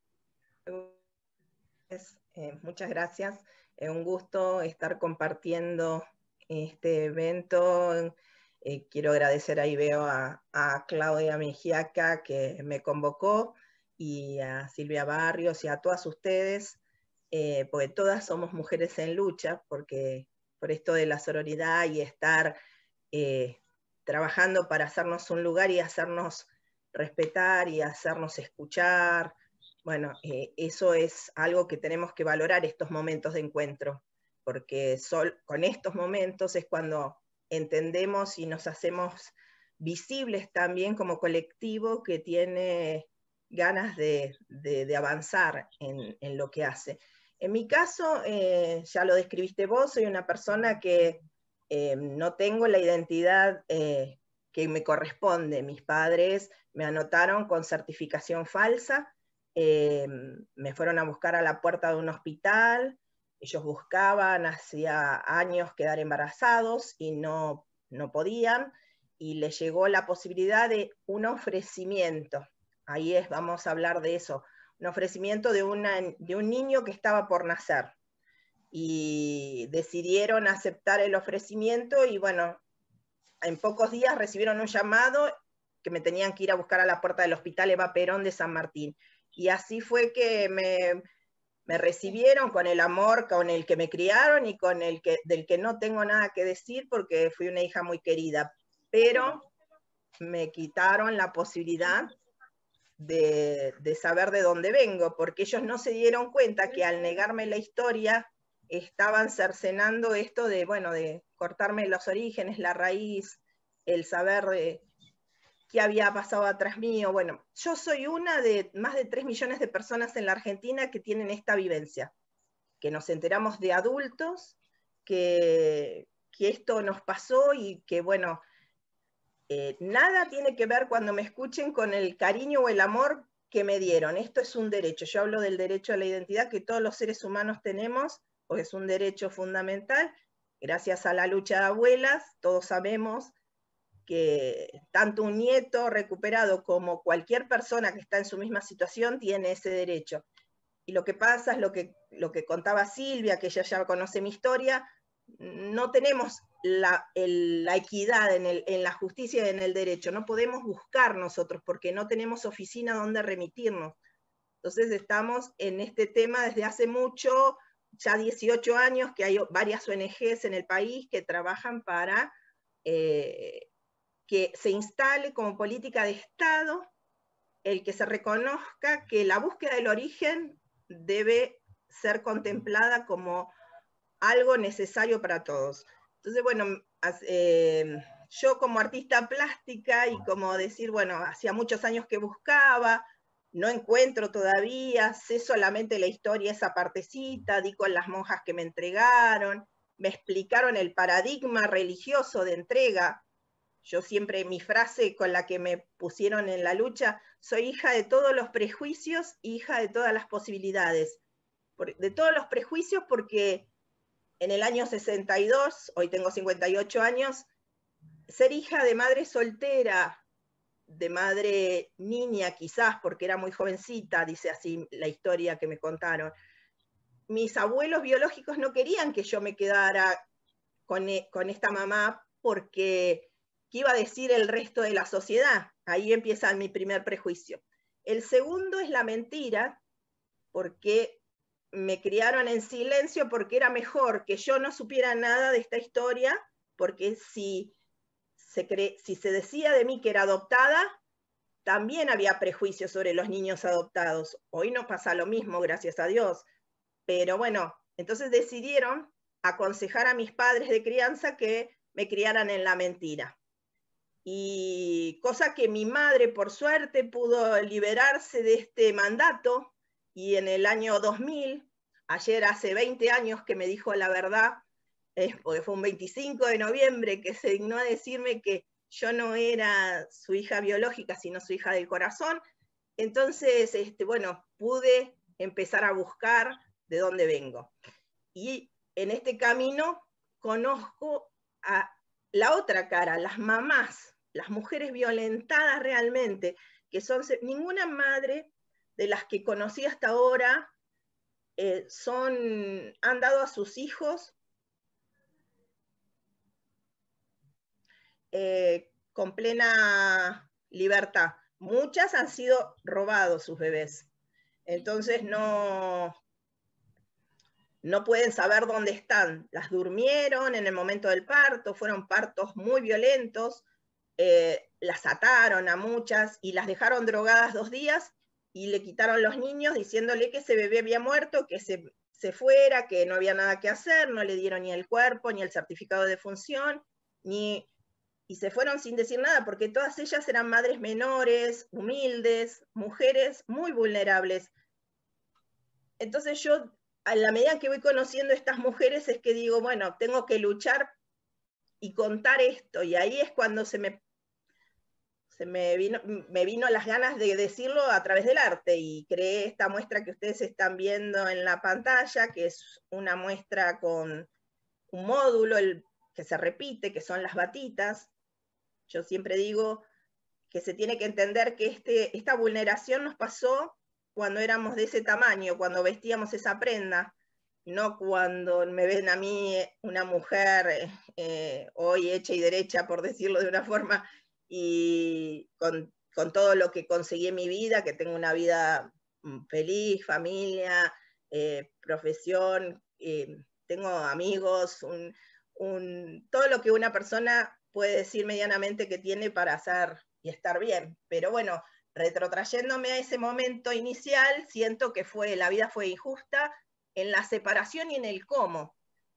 Eh, muchas gracias. Es un gusto estar compartiendo este evento. Eh, quiero agradecer, ahí veo a, a Claudia Mejiaca que me convocó, y a Silvia Barrios y a todas ustedes, eh, porque todas somos mujeres en lucha, porque por esto de la sororidad y estar eh, trabajando para hacernos un lugar y hacernos respetar y hacernos escuchar. Bueno, eh, eso es algo que tenemos que valorar, estos momentos de encuentro, porque sol, con estos momentos es cuando entendemos y nos hacemos visibles también como colectivo que tiene ganas de, de, de avanzar en, en lo que hace. En mi caso, eh, ya lo describiste vos, soy una persona que eh, no tengo la identidad eh, que me corresponde. Mis padres me anotaron con certificación falsa, eh, me fueron a buscar a la puerta de un hospital, ellos buscaban, hacía años, quedar embarazados y no, no podían, y les llegó la posibilidad de un ofrecimiento. Ahí es, vamos a hablar de eso, un ofrecimiento de, una, de un niño que estaba por nacer. Y decidieron aceptar el ofrecimiento y bueno, en pocos días recibieron un llamado que me tenían que ir a buscar a la puerta del Hospital Eva Perón de San Martín. Y así fue que me, me recibieron con el amor con el que me criaron y con el que, del que no tengo nada que decir porque fui una hija muy querida. Pero me quitaron la posibilidad de, de saber de dónde vengo, porque ellos no se dieron cuenta que al negarme la historia estaban cercenando esto de, bueno, de cortarme los orígenes, la raíz, el saber de qué había pasado atrás mío. Bueno, yo soy una de más de tres millones de personas en la Argentina que tienen esta vivencia, que nos enteramos de adultos, que, que esto nos pasó y que, bueno, eh, nada tiene que ver cuando me escuchen con el cariño o el amor que me dieron. Esto es un derecho. Yo hablo del derecho a la identidad que todos los seres humanos tenemos, porque es un derecho fundamental. Gracias a la lucha de abuelas, todos sabemos que tanto un nieto recuperado como cualquier persona que está en su misma situación tiene ese derecho. Y lo que pasa es lo que, lo que contaba Silvia, que ella ya conoce mi historia, no tenemos la, el, la equidad en, el, en la justicia y en el derecho, no podemos buscar nosotros porque no tenemos oficina donde remitirnos. Entonces estamos en este tema desde hace mucho, ya dieciocho años, que hay varias O N Ges en el país que trabajan para eh, que se instale como política de Estado el que se reconozca que la búsqueda del origen debe ser contemplada como algo necesario para todos. Entonces, bueno, eh, yo como artista plástica y como decir, bueno, hacía muchos años que buscaba, no encuentro todavía, sé solamente la historia, esa partecita, di con las monjas que me entregaron, me explicaron el paradigma religioso de entrega. Yo siempre, mi frase con la que me pusieron en la lucha, soy hija de todos los prejuicios, hija de todas las posibilidades. De todos los prejuicios porque en el año sesenta y dos, hoy tengo cincuenta y ocho años, ser hija de madre soltera, de madre niña quizás, porque era muy jovencita, dice así la historia que me contaron. Mis abuelos biológicos no querían que yo me quedara con, con esta mamá porque ¿qué iba a decir el resto de la sociedad? Ahí empieza mi primer prejuicio. El segundo es la mentira, porque me criaron en silencio porque era mejor que yo no supiera nada de esta historia, porque si se, cre si se decía de mí que era adoptada, también había prejuicios sobre los niños adoptados. Hoy no pasa lo mismo, gracias a Dios. Pero bueno, entonces decidieron aconsejar a mis padres de crianza que me criaran en la mentira. Y cosa que mi madre, por suerte, pudo liberarse de este mandato, y en el año dos mil, ayer hace veinte años que me dijo la verdad, eh, porque fue un veinticinco de noviembre que se dignó a decirme que yo no era su hija biológica, sino su hija del corazón. Entonces, este, bueno, pude empezar a buscar de dónde vengo. Y en este camino conozco a la otra cara, las mamás, las mujeres violentadas realmente, que son, ninguna madre de las que conocí hasta ahora eh, son, han dado a sus hijos eh, con plena libertad. Muchas han sido robados sus bebés. Entonces no, no pueden saber dónde están. Las durmieron en el momento del parto, fueron partos muy violentos, eh, las ataron a muchas y las dejaron drogadas dos días y le quitaron los niños diciéndole que ese bebé había muerto, que se, se fuera, que no había nada que hacer, no le dieron ni el cuerpo, ni el certificado de defunción, ni... y se fueron sin decir nada, porque todas ellas eran madres menores, humildes, mujeres muy vulnerables. Entonces yo, a la medida que voy conociendo a estas mujeres, es que digo, bueno, tengo que luchar y contar esto, y ahí es cuando se me, se me, vino, me vino las ganas de decirlo a través del arte, y creé esta muestra que ustedes están viendo en la pantalla, que es una muestra con un módulo el, que se repite, que son las batitas. Yo siempre digo que se tiene que entender que este, esta vulneración nos pasó cuando éramos de ese tamaño, cuando vestíamos esa prenda, no cuando me ven a mí una mujer eh, hoy hecha y derecha, por decirlo de una forma, y con, con todo lo que conseguí en mi vida, que tengo una vida feliz, familia, eh, profesión, eh, tengo amigos, un, un, todo lo que una persona puede decir medianamente que tiene para hacer y estar bien. Pero bueno, retrotrayéndome a ese momento inicial, siento que fue, la vida fue injusta en la separación y en el cómo.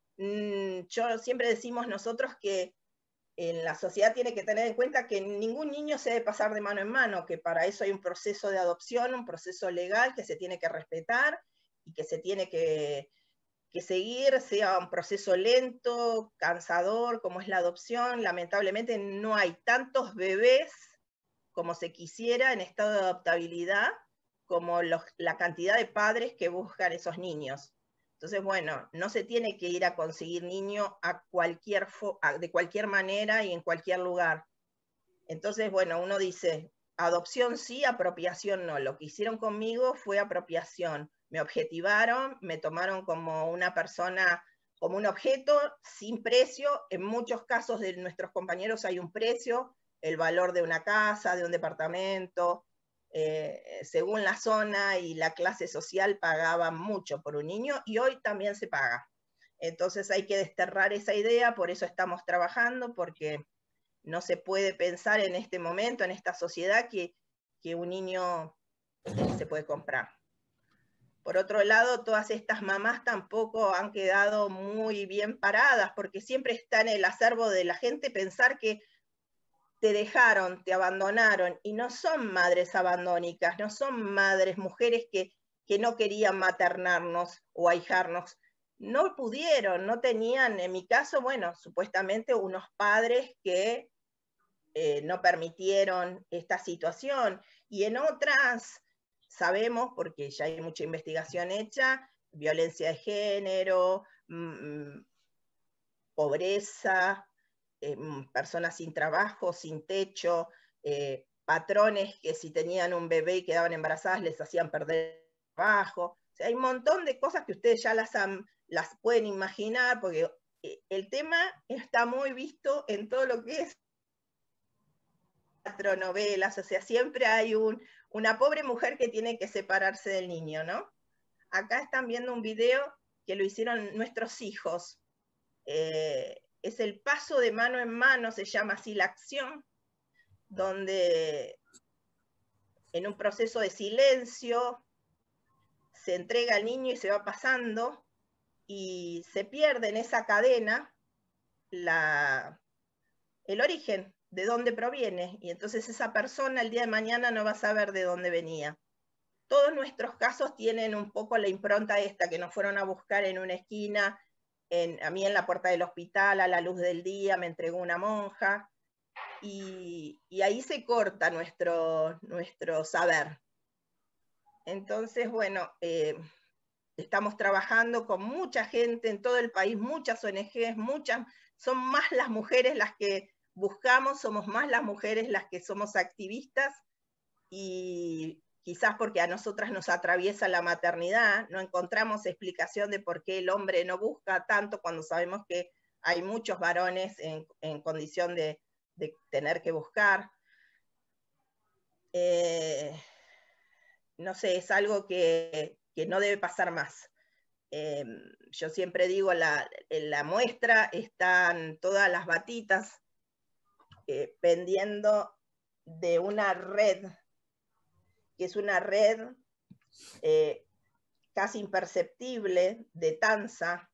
Mm, yo siempre decimos nosotros que en la sociedad tiene que tener en cuenta que ningún niño se debe pasar de mano en mano, que para eso hay un proceso de adopción, un proceso legal que se tiene que respetar y que se tiene que, que seguir, sea un proceso lento, cansador, como es la adopción. Lamentablemente no hay tantos bebés como se quisiera en estado de adoptabilidad, como los, la cantidad de padres que buscan esos niños. Entonces, bueno, no se tiene que ir a conseguir niño a cualquier a, de cualquier manera y en cualquier lugar. Entonces, bueno, uno dice, adopción sí, apropiación no. Lo que hicieron conmigo fue apropiación. Me objetivaron, me tomaron como una persona, como un objeto sin precio. En muchos casos de nuestros compañeros hay un precio, el valor de una casa, de un departamento, eh, según la zona y la clase social pagaban mucho por un niño, y hoy también se paga. Entonces hay que desterrar esa idea, por eso estamos trabajando, porque no se puede pensar en este momento, en esta sociedad, que, que un niño eh, se puede comprar. Por otro lado, todas estas mamás tampoco han quedado muy bien paradas, porque siempre está en el acervo de la gente pensar que te dejaron, te abandonaron, y no son madres abandónicas, no son madres, mujeres que, que no querían maternarnos o ahijarnos, no pudieron, no tenían, en mi caso, bueno, supuestamente unos padres que eh, no permitieron esta situación, y en otras sabemos, porque ya hay mucha investigación hecha, violencia de género, mmm, pobreza, Eh, personas sin trabajo, sin techo, eh, patrones que si tenían un bebé y quedaban embarazadas les hacían perder el trabajo. O sea, hay un montón de cosas que ustedes ya las, han, las pueden imaginar, porque el tema está muy visto en todo lo que es teatro, novelas, o sea, siempre hay un, una pobre mujer que tiene que separarse del niño, ¿no? Acá están viendo un video que lo hicieron nuestros hijos. Eh, es el paso de mano en mano, se llama así la acción, donde en un proceso de silencio se entrega al niño y se va pasando, y se pierde en esa cadena la, el origen, de dónde proviene, y entonces esa persona el día de mañana no va a saber de dónde venía. Todos nuestros casos tienen un poco la impronta esta, que nos fueron a buscar en una esquina. En, a mí en la puerta del hospital, a la luz del día, me entregó una monja, y, y ahí se corta nuestro, nuestro saber. Entonces, bueno, eh, estamos trabajando con mucha gente en todo el país, muchas O N Ges, muchas son más las mujeres las que buscamos, somos más las mujeres las que somos activistas, y quizás porque a nosotras nos atraviesa la maternidad, no encontramos explicación de por qué el hombre no busca tanto cuando sabemos que hay muchos varones en, en condición de, de tener que buscar. Eh, no sé, es algo que, que no debe pasar más. Eh, yo siempre digo, la, en la muestra están todas las batitas eh, pendiendo de una red, que es una red eh, casi imperceptible de tanza,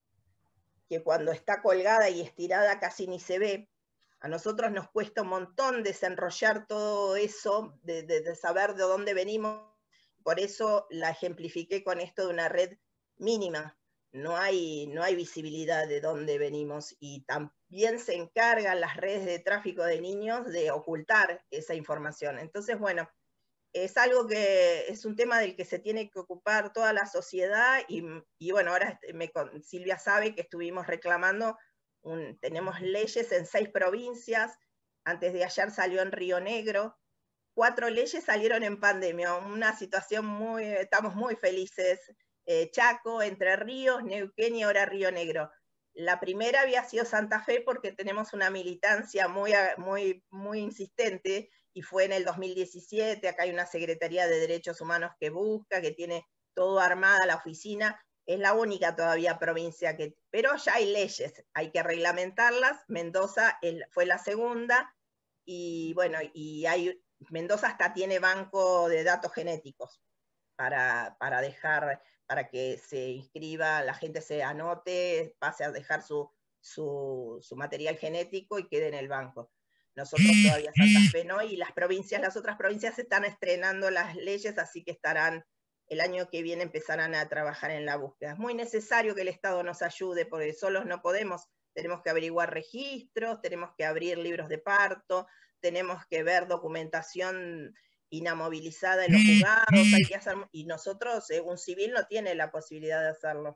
que cuando está colgada y estirada casi ni se ve. A nosotros nos cuesta un montón desenrollar todo eso, de, de, de saber de dónde venimos, por eso la ejemplifiqué con esto de una red mínima. No hay, no hay visibilidad de dónde venimos, y también se encargan las redes de tráfico de niños de ocultar esa información. Entonces, bueno, es algo que es un tema del que se tiene que ocupar toda la sociedad, y, y bueno, ahora me, Silvia sabe que estuvimos reclamando, un, tenemos leyes en seis provincias, antes de ayer salió en Río Negro, cuatro leyes salieron en pandemia, una situación muy, estamos muy felices, eh, Chaco, Entre Ríos, Neuquén y ahora Río Negro. La primera había sido Santa Fe porque tenemos una militancia muy, muy, muy insistente, y fue en el dos mil diecisiete, acá hay una Secretaría de Derechos Humanos que busca, que tiene todo armada la oficina, es la única todavía provincia que, pero ya hay leyes, hay que reglamentarlas. Mendoza el, fue la segunda, y bueno, y hay, Mendoza hasta tiene banco de datos genéticos para, para dejar, para que se inscriba, la gente se anote, pase a dejar su, su, su material genético y quede en el banco. Nosotros todavía Santa Fe no, y las provincias, las otras provincias están estrenando las leyes, así que estarán, el año que viene empezarán a trabajar en la búsqueda. Es muy necesario que el Estado nos ayude, porque solos no podemos, tenemos que averiguar registros, tenemos que abrir libros de parto, tenemos que ver documentación inamovilizada en los juzgados, hay que hacer, y nosotros, eh, un civil no tiene la posibilidad de hacerlo.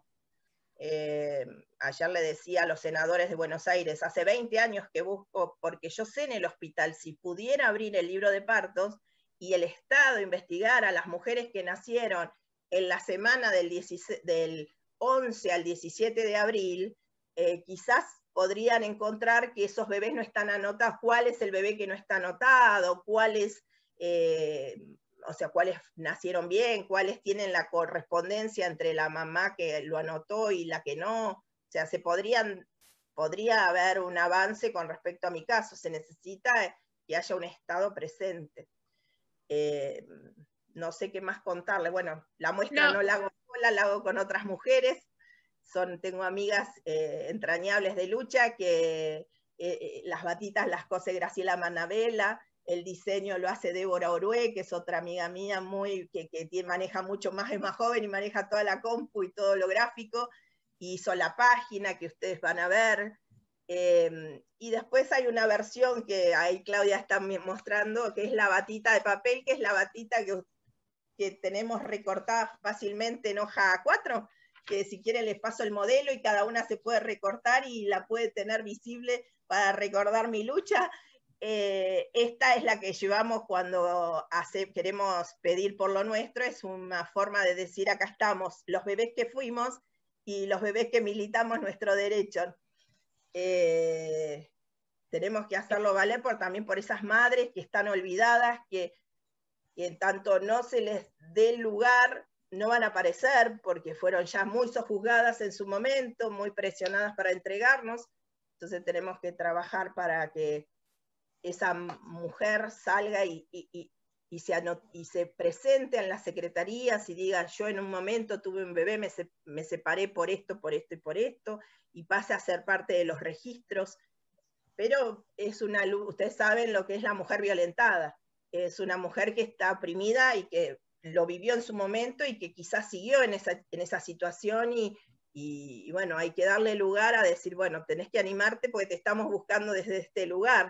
Eh, ayer le decía a los senadores de Buenos Aires, hace veinte años que busco, porque yo sé en el hospital, si pudiera abrir el libro de partos y el Estado investigara a las mujeres que nacieron en la semana del, dieciséis, del once al diecisiete de abril, eh, quizás podrían encontrar que esos bebés no están anotados, cuál es el bebé que no está anotado, cuáles, eh, o sea, cuáles nacieron bien, cuáles tienen la correspondencia entre la mamá que lo anotó y la que no. O sea, se podrían, podría haber un avance con respecto a mi caso. Se necesita que haya un Estado presente. Eh, no sé qué más contarle. Bueno, la muestra no, no la hago sola, la hago con otras mujeres. Son, tengo amigas eh, entrañables de lucha, que eh, las batitas las cose Graciela Manabela, el diseño lo hace Débora Orue, que es otra amiga mía muy, que, que tiene, maneja mucho más, es más joven y maneja toda la compu y todo lo gráfico, y hizo la página que ustedes van a ver. Eh, y después hay una versión que ahí Claudia está mostrando, que es la batita de papel, que es la batita que, que tenemos recortada fácilmente en hoja A cuatro, que si quieren les paso el modelo y cada una se puede recortar y la puede tener visible para recordar mi lucha. Eh, esta es la que llevamos cuando hace, queremos pedir por lo nuestro, es una forma de decir acá estamos, los bebés que fuimos y los bebés que militamos nuestro derecho. Eh, tenemos que hacerlo valer por, también por esas madres que están olvidadas, que, que en tanto no se les dé lugar, no van a aparecer, porque fueron ya muy sojuzgadas en su momento, muy presionadas para entregarnos. Entonces tenemos que trabajar para que esa mujer salga y, y, y, y, se, y se presente en las secretarías y diga, yo en un momento tuve un bebé, me, se, me separé por esto, por esto y por esto, y pase a ser parte de los registros. Pero es una, ustedes saben lo que es la mujer violentada, es una mujer que está oprimida y que lo vivió en su momento y que quizás siguió en esa, en esa situación, y, y, y bueno, hay que darle lugar a decir, bueno, tenés que animarte porque te estamos buscando desde este lugar.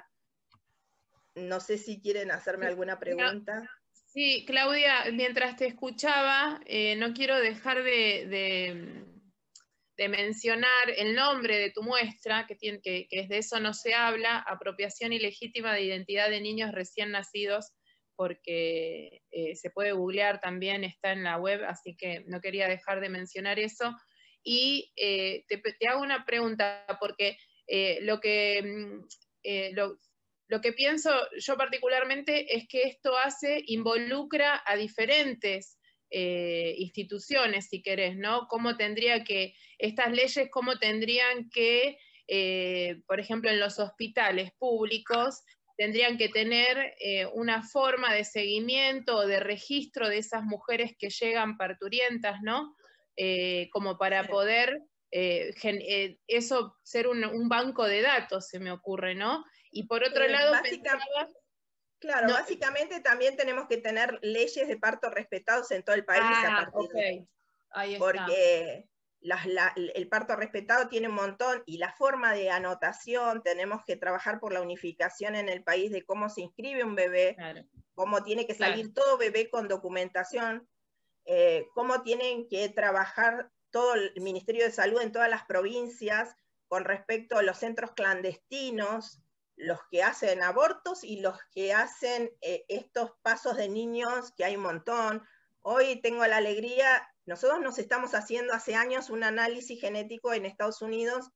No sé si quieren hacerme alguna pregunta. Sí, Claudia, mientras te escuchaba, eh, no quiero dejar de, de, de mencionar el nombre de tu muestra, que, tiene, que, que de eso no se habla, apropiación ilegítima de identidad de niños recién nacidos, porque eh, se puede googlear también, está en la web, así que no quería dejar de mencionar eso. Y eh, te, te hago una pregunta, porque eh, lo que... Eh, lo, Lo que pienso yo particularmente es que esto hace, involucra a diferentes eh, instituciones, si querés, ¿no? Cómo tendría que, estas leyes, cómo tendrían que, eh, por ejemplo, en los hospitales públicos, tendrían que tener eh, una forma de seguimiento o de registro de esas mujeres que llegan parturientas, ¿no? Eh, como para sí. poder, eh, gen, eh, eso ser un, un banco de datos, se me ocurre, ¿no? Y por otro eh, lado, básicamente, pensaba, claro, no, básicamente también tenemos que tener leyes de parto respetados en todo el país. Ah, a partir okay. de, Ahí está. Porque las, la, el parto respetado tiene un montón, y la forma de anotación, tenemos que trabajar por la unificación en el país de cómo se inscribe un bebé, claro. cómo tiene que salir claro. todo bebé con documentación, eh, cómo tienen que trabajar todo el Ministerio de Salud en todas las provincias con respecto a los centros clandestinos, los que hacen abortos y los que hacen eh, estos pasos de niños, que hay un montón. Hoy tengo la alegría, nosotros nos estamos haciendo hace años un análisis genético en Estados Unidos,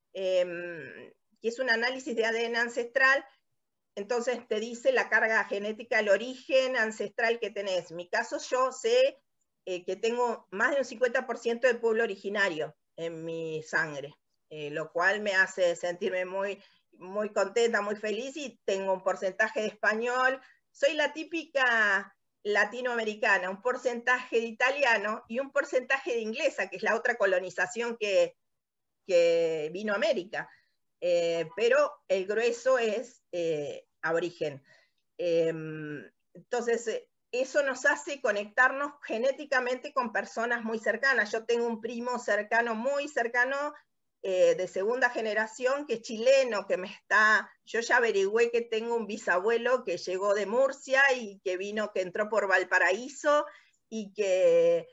eh, que es un análisis de A D N ancestral, entonces te dice la carga genética, el origen ancestral que tenés. En mi caso yo sé eh, que tengo más de un cincuenta por ciento del pueblo originario en mi sangre, eh, lo cual me hace sentirme muy... muy contenta, muy feliz, y tengo un porcentaje de español, soy la típica latinoamericana, un porcentaje de italiano y un porcentaje de inglesa, que es la otra colonización que, que vino a América, eh, pero el grueso es eh, aborigen. Eh, entonces, eso nos hace conectarnos genéticamente con personas muy cercanas. Yo tengo un primo cercano, muy cercano, Eh, de segunda generación, que es chileno, que me está, yo ya averigüé que tengo un bisabuelo que llegó de Murcia y que vino, que entró por Valparaíso, y que,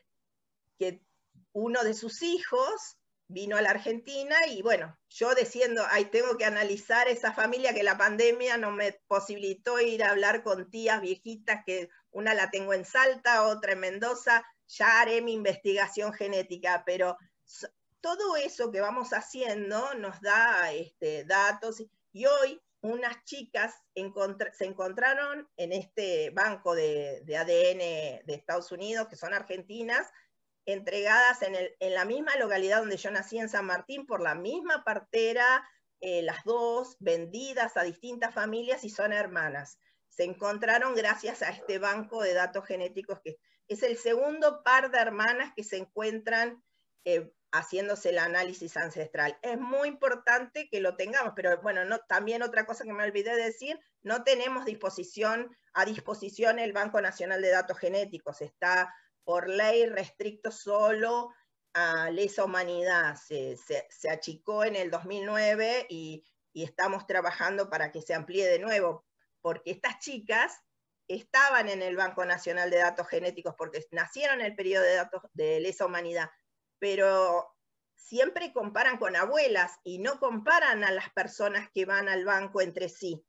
que uno de sus hijos vino a la Argentina, y bueno, yo diciendo, ay, tengo que analizar esa familia, que la pandemia no me posibilitó ir a hablar con tías viejitas, que una la tengo en Salta, otra en Mendoza, ya haré mi investigación genética, pero todo eso que vamos haciendo nos da este, datos, y hoy unas chicas encontra se encontraron en este banco de, de A D N de Estados Unidos, que son argentinas, entregadas en, el, en la misma localidad donde yo nací, en San Martín, por la misma partera, eh, las dos vendidas a distintas familias, y son hermanas. Se encontraron gracias a este banco de datos genéticos, que es el segundo par de hermanas que se encuentran eh, haciéndose el análisis ancestral. Es muy importante que lo tengamos, pero bueno, no, también otra cosa que me olvidé de decir, no tenemos disposición, a disposición el Banco Nacional de Datos Genéticos, está por ley restricto solo a lesa humanidad, se, se, se achicó en el dos mil nueve, y, y estamos trabajando para que se amplíe de nuevo, porque estas chicas estaban en el Banco Nacional de Datos Genéticos, porque nacieron en el periodo de, datos, de lesa humanidad, pero siempre comparan con abuelas y no comparan a las personas que van al banco entre sí.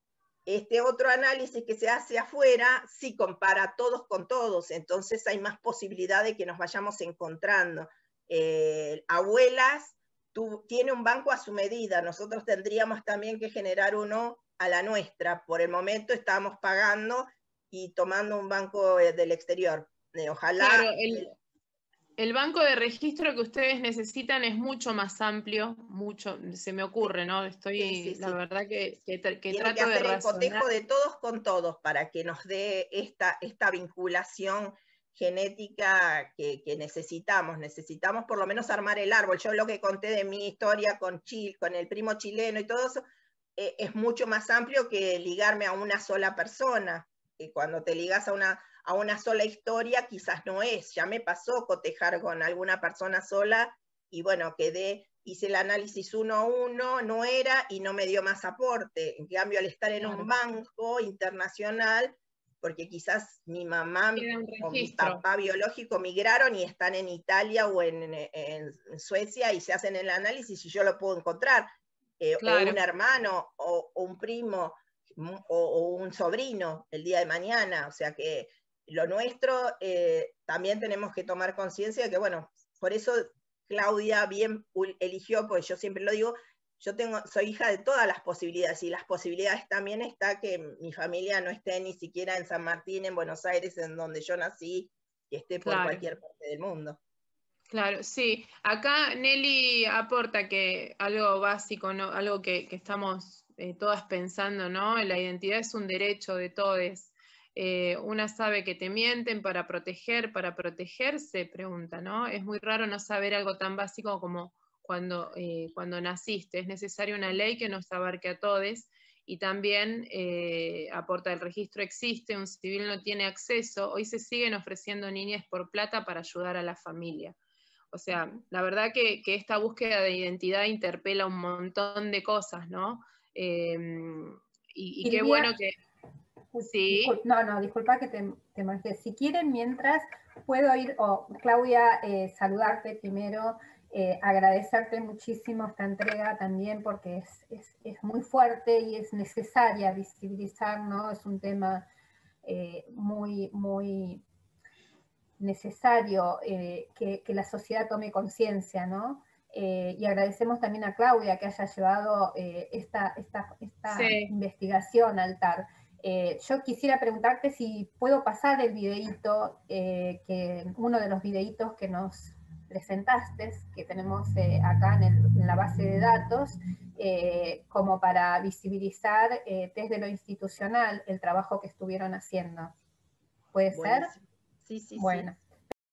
Este otro análisis que se hace afuera sí compara todos con todos, entonces hay más posibilidad de que nos vayamos encontrando. Eh, abuelas tú, tiene un banco a su medida, nosotros tendríamos también que generar uno a la nuestra. Por el momento estamos pagando y tomando un banco del exterior. Eh, ojalá... Claro, el... El banco de registro que ustedes necesitan es mucho más amplio, mucho, se me ocurre, ¿no? Estoy, sí, sí, la sí. verdad que, que, que Tiene trato que hacer de el cotejo de todos con todos para que nos dé esta, esta vinculación genética que, que necesitamos. Necesitamos por lo menos armar el árbol. Yo lo que conté de mi historia con Chile, con el primo chileno y todo eso, eh, es mucho más amplio que ligarme a una sola persona. Y cuando te ligas a una... a una sola historia, quizás no es. Ya me pasó cotejar con alguna persona sola, y bueno, quedé, hice el análisis uno a uno, no era, y no me dio más aporte. En cambio, al estar en claro. un banco internacional, porque quizás mi mamá o mi registro. papá biológico migraron y están en Italia o en, en, en Suecia y se hacen el análisis y yo lo puedo encontrar, eh, Claro. o un hermano, o, o un primo, o, o un sobrino el día de mañana, o sea que lo nuestro eh, también tenemos que tomar conciencia de que, bueno, por eso Claudia bien eligió, porque yo siempre lo digo, yo tengo, soy hija de todas las posibilidades, y las posibilidades también está que mi familia no esté ni siquiera en San Martín, en Buenos Aires, en donde yo nací, y esté por Claro. cualquier parte del mundo. Claro, sí. Acá Nelly aporta que algo básico, ¿no? Algo que, que estamos eh, todas pensando, ¿no? La identidad es un derecho de todos. Eh, una sabe que te mienten para proteger, para protegerse, pregunta, ¿no? Es muy raro no saber algo tan básico como cuando, eh, cuando naciste. Es necesaria una ley que nos abarque a todos, y también eh, aporta el registro existe, un civil no tiene acceso, hoy se siguen ofreciendo niñas por plata para ayudar a la familia. O sea, la verdad que, que esta búsqueda de identidad interpela un montón de cosas, ¿no? Eh, y, y qué bueno que... Sí. Discul no, no, disculpa que te, te marqué. Si quieren, mientras puedo ir, oh, Claudia, eh, saludarte primero, eh, agradecerte muchísimo esta entrega también, porque es, es, es muy fuerte y es necesaria visibilizar, ¿no? Es un tema eh, muy, muy necesario eh, que, que la sociedad tome conciencia, ¿no? Eh, y agradecemos también a Claudia que haya llevado eh, esta, esta, esta Sí. investigación al T A R. Eh, yo quisiera preguntarte si puedo pasar el videíto, eh, que, uno de los videitos que nos presentaste, que tenemos eh, acá en, el, en la base de datos, eh, como para visibilizar eh, desde lo institucional el trabajo que estuvieron haciendo. ¿Puede Buenísimo. ser? Sí, sí, bueno. sí.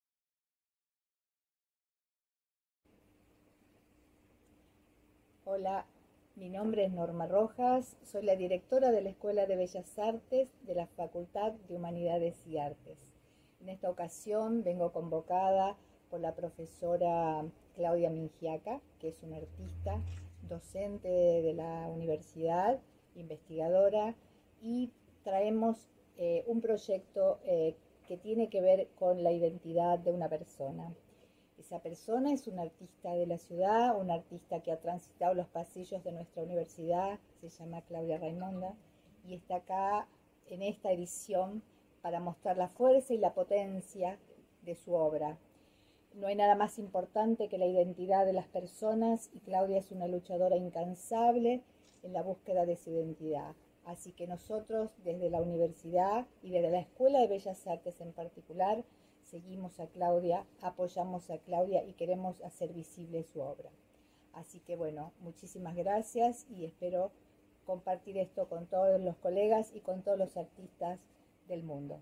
Hola, mi nombre es Norma Rojas, soy la directora de la Escuela de Bellas Artes de la Facultad de Humanidades y Artes. En esta ocasión vengo convocada por la profesora Claudia Mingiaca, que es una artista, docente de la universidad, investigadora, y traemos eh, un proyecto eh, que tiene que ver con la identidad de una persona. Esa persona es una artista de la ciudad, una artista que ha transitado los pasillos de nuestra universidad, se llama Claudia Raimonda, y está acá en esta edición para mostrar la fuerza y la potencia de su obra. No hay nada más importante que la identidad de las personas, y Claudia es una luchadora incansable en la búsqueda de su identidad. Así que nosotros, desde la universidad y desde la Escuela de Bellas Artes en particular, seguimos a Claudia, apoyamos a Claudia y queremos hacer visible su obra. Así que bueno, muchísimas gracias y espero compartir esto con todos los colegas y con todos los artistas del mundo.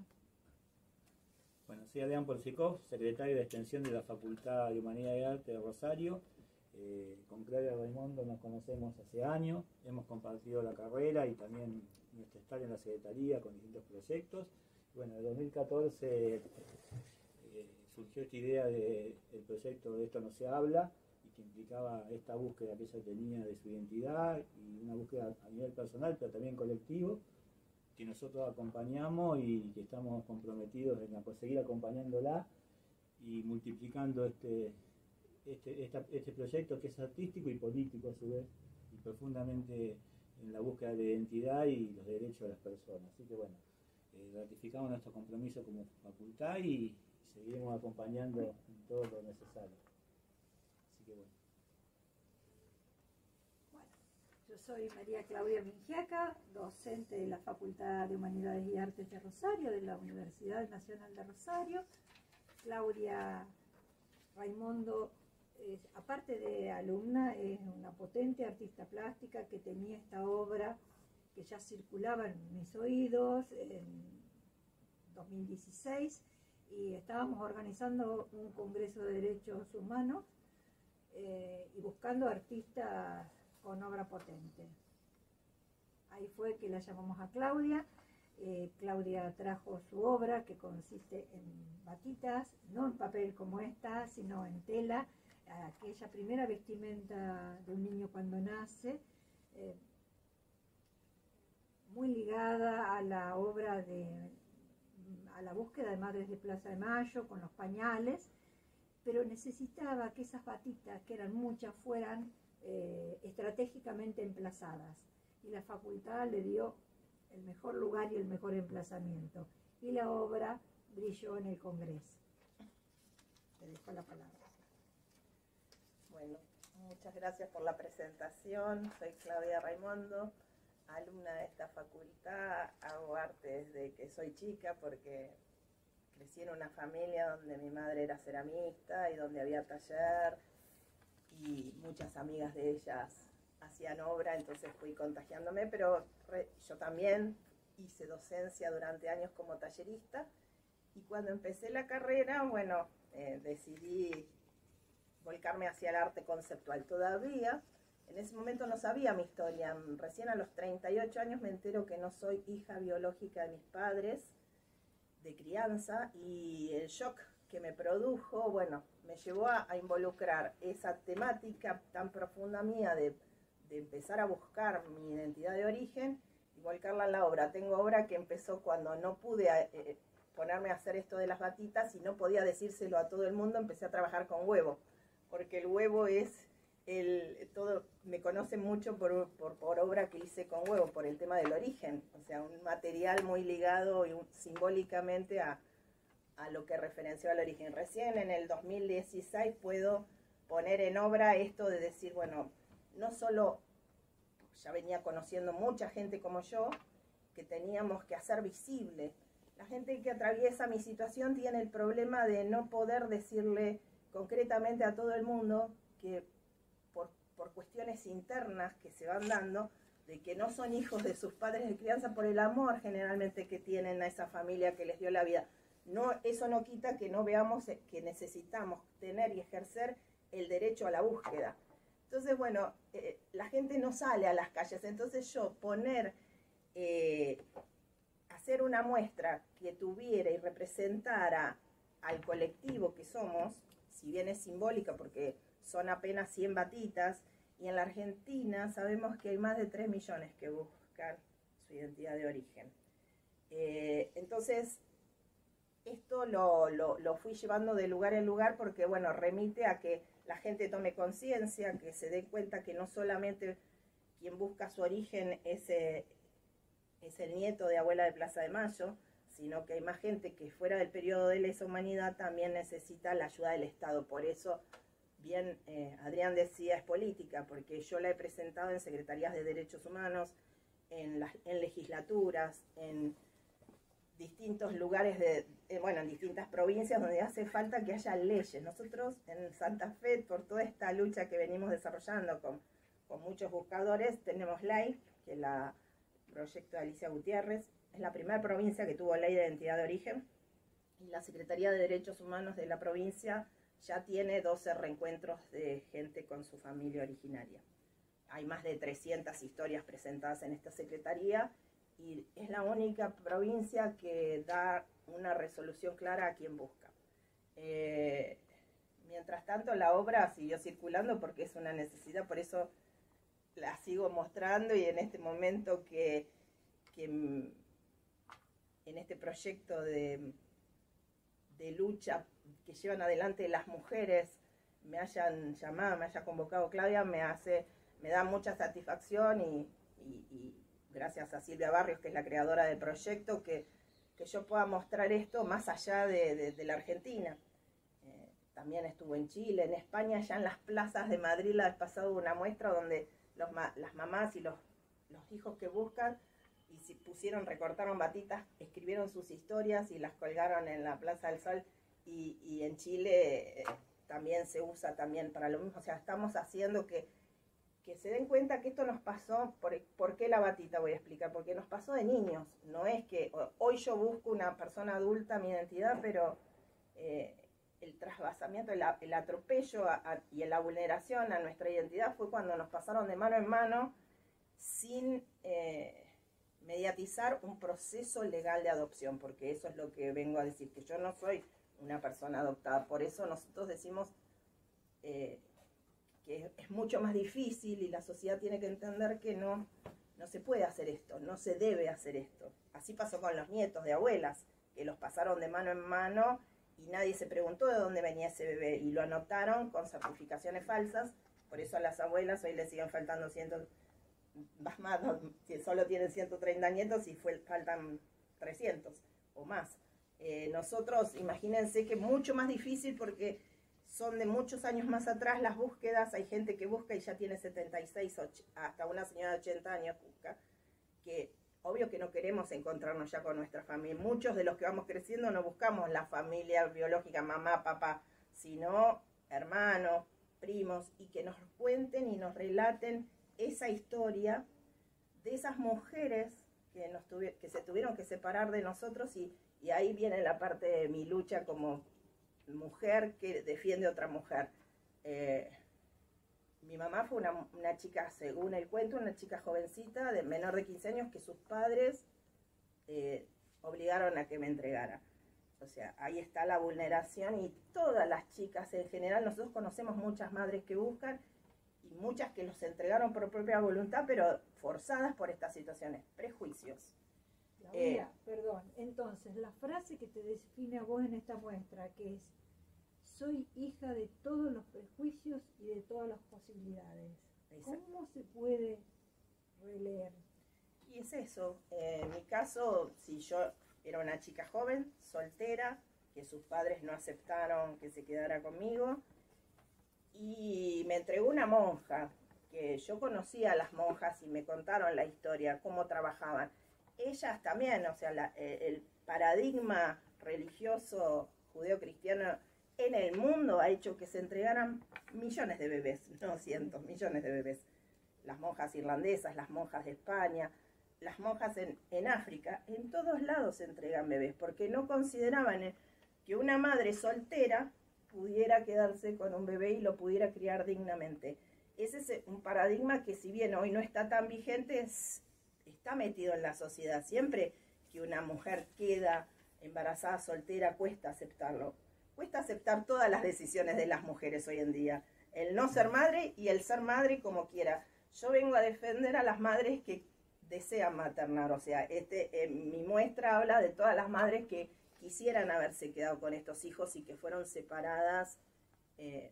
Bueno, soy Adrián Polsikov, secretario de Extensión de la Facultad de Humanidad y Arte de Rosario. Eh, con Claudia Raimondo nos conocemos hace años, hemos compartido la carrera y también nuestra estancia en la Secretaría con distintos proyectos. Bueno, en dos mil catorce eh, surgió esta idea del de, proyecto de Esto no se habla, y que implicaba esta búsqueda que ella tenía de su identidad y una búsqueda a nivel personal, pero también colectivo, que nosotros acompañamos y que estamos comprometidos en seguir acompañándola y multiplicando este, este, esta, este proyecto que es artístico y político a su vez, y profundamente en la búsqueda de identidad y los derechos de las personas. Así que bueno, Eh, ratificamos nuestro compromiso como facultad y seguiremos acompañando en todo lo necesario. Así que bueno. Bueno, yo soy María Claudia Mingiaca, docente de la Facultad de Humanidades y Artes de Rosario, de la Universidad Nacional de Rosario. Claudia Raimondo, eh, aparte de alumna, es una potente artista plástica que tenía esta obra que ya circulaba en mis oídos en dos mil dieciséis, y estábamos organizando un congreso de derechos humanos eh, y buscando artistas con obra potente. Ahí fue que la llamamos a Claudia. Eh, Claudia trajo su obra, que consiste en batitas, no en papel como esta, sino en tela, aquella primera vestimenta de un niño cuando nace, eh, muy ligada a la obra de, a la búsqueda de Madres de Plaza de Mayo con los pañales, pero necesitaba que esas batitas, que eran muchas, fueran eh, estratégicamente emplazadas. Y la facultad le dio el mejor lugar y el mejor emplazamiento. Y la obra brilló en el Congreso. Te dejo la palabra. Bueno, muchas gracias por la presentación. Soy Claudia Raimondo, alumna de esta facultad. Hago arte desde que soy chica porque crecí en una familia donde mi madre era ceramista y donde había taller y muchas amigas de ellas hacían obra, entonces fui contagiándome, pero re, yo también hice docencia durante años como tallerista y cuando empecé la carrera, bueno, eh, decidí volcarme hacia el arte conceptual. Todavía, en ese momento no sabía mi historia, recién a los treinta y ocho años me entero que no soy hija biológica de mis padres, de crianza, y el shock que me produjo, bueno, me llevó a, a involucrar esa temática tan profunda mía de, de empezar a buscar mi identidad de origen y volcarla en la obra. Tengo obra que empezó cuando no pude eh, ponerme a hacer esto de las batitas y no podía decírselo a todo el mundo, empecé a trabajar con huevo, porque el huevo es el todo, me conocen mucho por, por, por obra que hice con huevo, por el tema del origen, o sea, un material muy ligado y un, simbólicamente a, a lo que referenció al origen. Recién en el dos mil dieciséis puedo poner en obra esto de decir, bueno, no solo ya venía conociendo mucha gente como yo, que teníamos que hacer visible. La gente que atraviesa mi situación tiene el problema de no poder decirle concretamente a todo el mundo que por, por cuestiones internas que se van dando, de que no son hijos de sus padres de crianza por el amor generalmente que tienen a esa familia que les dio la vida. No, eso no quita que no veamos que necesitamos tener y ejercer el derecho a la búsqueda. Entonces, bueno, eh, la gente no sale a las calles, entonces yo poner, eh, hacer una muestra que tuviera y representara al colectivo que somos, si bien es simbólica porque son apenas cien batitas, y en la Argentina sabemos que hay más de tres millones que buscan su identidad de origen. Eh, entonces, esto lo, lo, lo fui llevando de lugar en lugar porque, bueno, remite a que la gente tome conciencia, que se dé cuenta que no solamente quien busca su origen es, eh, es el nieto de abuela de Plaza de Mayo, sino que hay más gente que fuera del periodo de lesa humanidad también necesita la ayuda del Estado. Por eso, bien, eh, Adrián decía, es política, porque yo la he presentado en secretarías de derechos humanos, en, las, en legislaturas, en distintos lugares, de, eh, bueno, en distintas provincias donde hace falta que haya leyes. Nosotros en Santa Fe, por toda esta lucha que venimos desarrollando con, con muchos buscadores, tenemos ley, que es la proyecto de Alicia Gutiérrez, es la primera provincia que tuvo ley de identidad de origen, y la Secretaría de Derechos Humanos de la provincia ya tiene doce reencuentros de gente con su familia originaria. Hay más de trescientas historias presentadas en esta secretaría, y es la única provincia que da una resolución clara a quien busca. Eh, mientras tanto, la obra siguió circulando porque es una necesidad, por eso la sigo mostrando, y en este momento que, que en este proyecto de, de lucha que llevan adelante las mujeres me hayan llamado, me haya convocado Claudia, me hace, me da mucha satisfacción, y, y, y gracias a Silvia Barrios, que es la creadora del proyecto, que, que yo pueda mostrar esto más allá de, de, de la Argentina. Eh, también estuvo en Chile, en España, ya en las plazas de Madrid la vez pasado hubo una muestra donde los, las mamás y los, los hijos que buscan, y si pusieron, recortaron batitas, escribieron sus historias y las colgaron en la Plaza del Sol, y, y en Chile eh, también se usa también para lo mismo. O sea, estamos haciendo que que se den cuenta que esto nos pasó. ¿Por, ¿por qué la batita? Voy a explicar, porque nos pasó de niños. No es que hoy yo busco una persona adulta, mi identidad, pero eh, el trasvasamiento, el, el atropello a, a, y la vulneración a nuestra identidad fue cuando nos pasaron de mano en mano sin eh, mediatizar un proceso legal de adopción, porque eso es lo que vengo a decir, que yo no soy una persona adoptada. Por eso nosotros decimos Eh, que es mucho más difícil, y la sociedad tiene que entender que no, no se puede hacer esto, no se debe hacer esto. Así pasó con los nietos de abuelas, que los pasaron de mano en mano y nadie se preguntó de dónde venía ese bebé y lo anotaron con certificaciones falsas. Por eso a las abuelas hoy les siguen faltando cientos, más, más no, solo tienen ciento treinta nietos y fue, faltan trescientos o más. Eh, nosotros, imagínense que mucho más difícil porque son de muchos años más atrás las búsquedas. Hay gente que busca y ya tiene setenta y seis, hasta una señora de ochenta años busca, que obvio que no queremos encontrarnos ya con nuestra familia. Muchos de los que vamos creciendo no buscamos la familia biológica, mamá, papá, sino hermanos, primos, y que nos cuenten y nos relaten esa historia de esas mujeres que, nos que se tuvieron que separar de nosotros, y, y ahí viene la parte de mi lucha como mujer que defiende a otra mujer. Eh, mi mamá fue una, una chica, según el cuento, una chica jovencita, de menor de quince años, que sus padres eh, obligaron a que me entregara. O sea, ahí está la vulneración, y todas las chicas en general, nosotros conocemos muchas madres que buscan y muchas que los entregaron por propia voluntad, pero forzadas por estas situaciones, prejuicios. Claudia, eh, perdón, entonces la frase que te define a vos en esta muestra, que es: soy hija de todos los prejuicios y de todas las posibilidades. Exacto. ¿Cómo se puede releer? Y es eso, eh, en mi caso, si yo era una chica joven, soltera, que sus padres no aceptaron que se quedara conmigo, y me entregó una monja, que yo conocía a las monjas y me contaron la historia, cómo trabajaban. Ellas también, o sea, la, el paradigma religioso judeo-cristiano en el mundo ha hecho que se entregaran millones de bebés, no cientos, millones de bebés. Las monjas irlandesas, las monjas de España, las monjas en, en África, en todos lados se entregan bebés, porque no consideraban que una madre soltera pudiera quedarse con un bebé y lo pudiera criar dignamente. Ese es un paradigma que, si bien hoy no está tan vigente, es, está metido en la sociedad. Siempre que una mujer queda embarazada, soltera, cuesta aceptarlo. Cuesta aceptar todas las decisiones de las mujeres hoy en día. El no ser madre y el ser madre como quiera. Yo vengo a defender a las madres que desean maternar. O sea, este, eh, mi muestra habla de todas las madres que quisieran haberse quedado con estos hijos y que fueron separadas eh,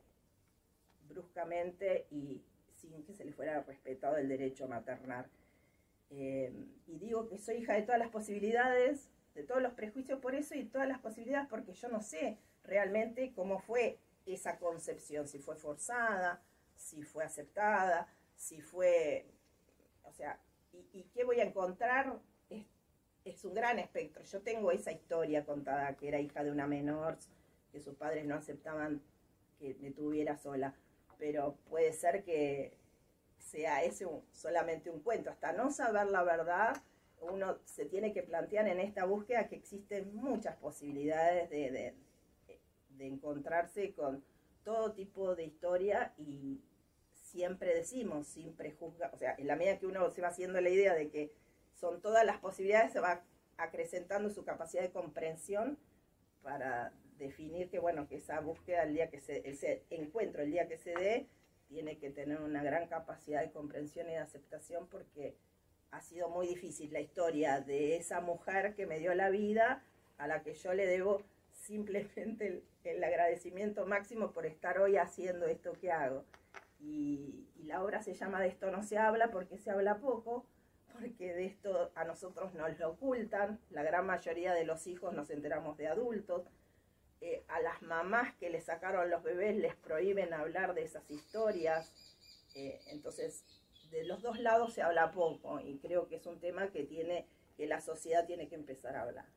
bruscamente y sin que se les fuera respetado el derecho a maternar. Eh, y digo que soy hija de todas las posibilidades, de todos los prejuicios por eso, y todas las posibilidades porque yo no sé realmente cómo fue esa concepción, si fue forzada, si fue aceptada, si fue, o sea, y, y qué voy a encontrar es, es un gran espectro. Yo tengo esa historia contada, que era hija de una menor, que sus padres no aceptaban que me tuviera sola, pero puede ser que sea ese un, solamente un cuento. Hasta no saber la verdad, uno se tiene que plantear en esta búsqueda que existen muchas posibilidades de, de, de encontrarse con todo tipo de historia, y siempre decimos, sin prejuzgar, o sea, en la medida que uno se va haciendo la idea de que son todas las posibilidades, se va acrecentando su capacidad de comprensión para definir que, bueno, que esa búsqueda, el día que se, ese encuentro, el día que se dé, tiene que tener una gran capacidad de comprensión y de aceptación, porque ha sido muy difícil la historia de esa mujer que me dio la vida, a la que yo le debo simplemente el, el agradecimiento máximo por estar hoy haciendo esto que hago. Y, y la obra se llama De esto no se habla, porque se habla poco, porque de esto a nosotros nos lo ocultan. La gran mayoría de los hijos nos enteramos de adultos. Eh, a las mamás que les sacaron los bebés les prohíben hablar de esas historias. Eh, entonces, de los dos lados se habla poco, y creo que es un tema que, tiene, que la sociedad tiene que empezar a hablar.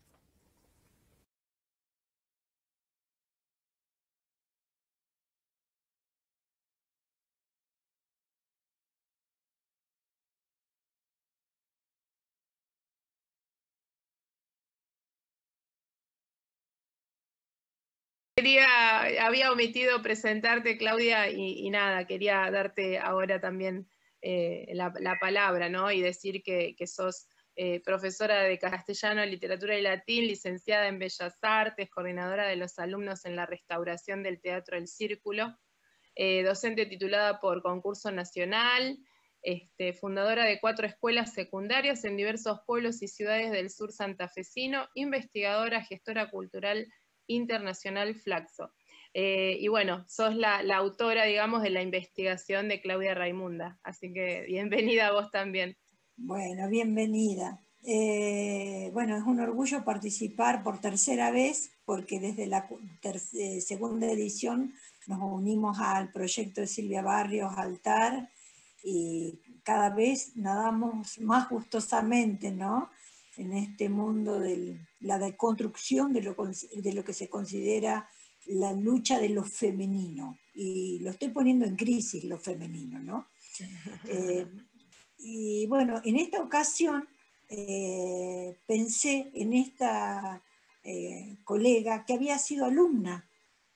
Quería, había omitido presentarte, Claudia, y, y nada, quería darte ahora también eh, la, la palabra, ¿no? Y decir que, que sos eh, profesora de castellano, literatura y latín, licenciada en Bellas Artes, coordinadora de los alumnos en la restauración del Teatro El Círculo, eh, docente titulada por concurso nacional, este, fundadora de cuatro escuelas secundarias en diversos pueblos y ciudades del sur santafesino, investigadora, gestora cultural internacional Flaxo. Eh, y bueno, sos la, la autora, digamos, de la investigación de Claudia Raimunda, así que bienvenida a vos también. Bueno, bienvenida. Eh, bueno, es un orgullo participar por tercera vez, porque desde la eh, segunda edición nos unimos al proyecto de Silvia Barrios, Altar, y cada vez nadamos más gustosamente, ¿no?, en este mundo de la deconstrucción de lo, de lo que se considera la lucha de lo femenino. Y lo estoy poniendo en crisis, lo femenino, ¿no? Eh, y bueno, en esta ocasión eh, pensé en esta eh, colega que había sido alumna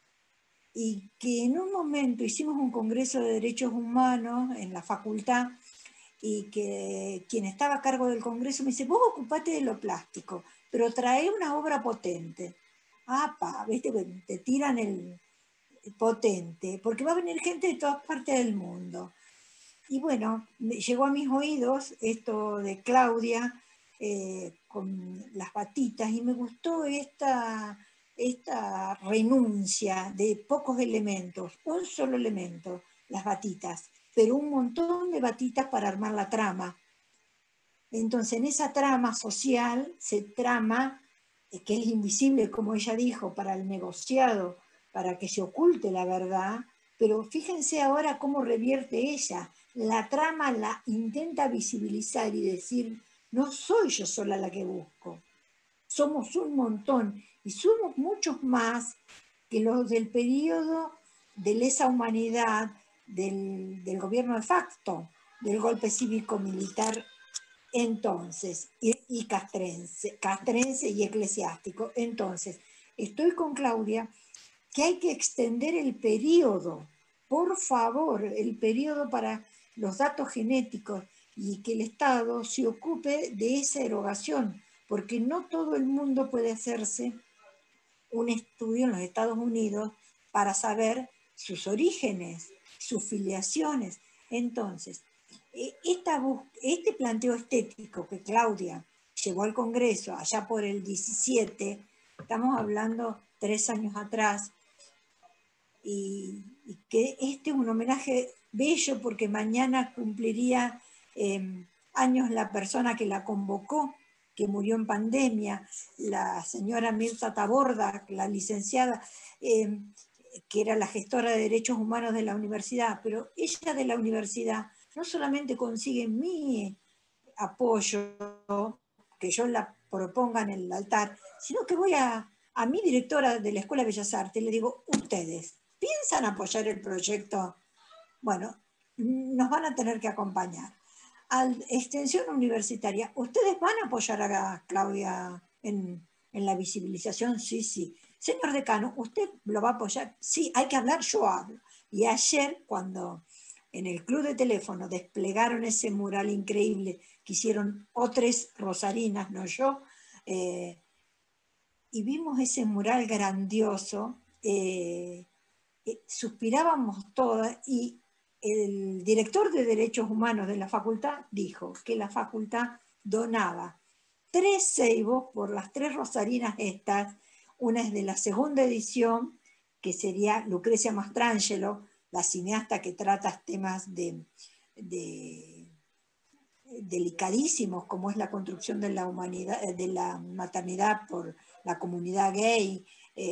y que en un momento hicimos un congreso de derechos humanos en la facultad, y que quien estaba a cargo del congreso me dice, vos ocupate de lo plástico, pero trae una obra potente. Ah, pa, ¿viste? Te tiran el, el potente, porque va a venir gente de todas partes del mundo. Y bueno, me llegó a mis oídos esto de Claudia eh, con las batitas, y me gustó esta, esta renuncia de pocos elementos, un solo elemento, las batitas, pero un montón de batitas para armar la trama. Entonces, en esa trama social se trama, que es invisible, como ella dijo, para el negociado, para que se oculte la verdad, pero fíjense ahora cómo revierte ella. La trama la intenta visibilizar y decir, no soy yo sola la que busco, somos un montón, y somos muchos más que los del periodo de lesa humanidad, Del, del gobierno de facto, del golpe cívico-militar entonces, y, y castrense, castrense y eclesiástico. Entonces, estoy con Claudia, que hay que extender el periodo, por favor, el periodo para los datos genéticos, y que el Estado se ocupe de esa erogación, porque no todo el mundo puede hacerse un estudio en los Estados Unidos para saber sus orígenes, sus filiaciones. Entonces, esta, este planteo estético que Claudia llevó al Congreso allá por el diecisiete, estamos hablando tres años atrás, y, y que este es un homenaje bello porque mañana cumpliría eh, años la persona que la convocó, que murió en pandemia, la señora Mirta Taborda, la licenciada, eh, que era la gestora de derechos humanos de la universidad, pero ella de la universidad no solamente consigue mi apoyo, que yo la proponga en el altar, sino que voy a, a mi directora de la Escuela de Bellas Artes y le digo, ¿ustedes piensan apoyar el proyecto? Bueno, nos van a tener que acompañar. A la extensión universitaria, ¿ustedes van a apoyar a Claudia en, en la visibilización? Sí, sí. Señor decano, ¿usted lo va a apoyar? Sí, hay que hablar, yo hablo. Y ayer, cuando en el club de teléfono desplegaron ese mural increíble que hicieron otras rosarinas, no yo, eh, y vimos ese mural grandioso, eh, eh, suspirábamos todas, y el director de Derechos Humanos de la facultad dijo que la facultad donaba tres ceibos por las tres rosarinas estas. Una es de la segunda edición, que sería Lucrecia Mastrangelo, la cineasta que trata temas de, de, delicadísimos, como es la construcción de la, humanidad, de la maternidad por la comunidad gay,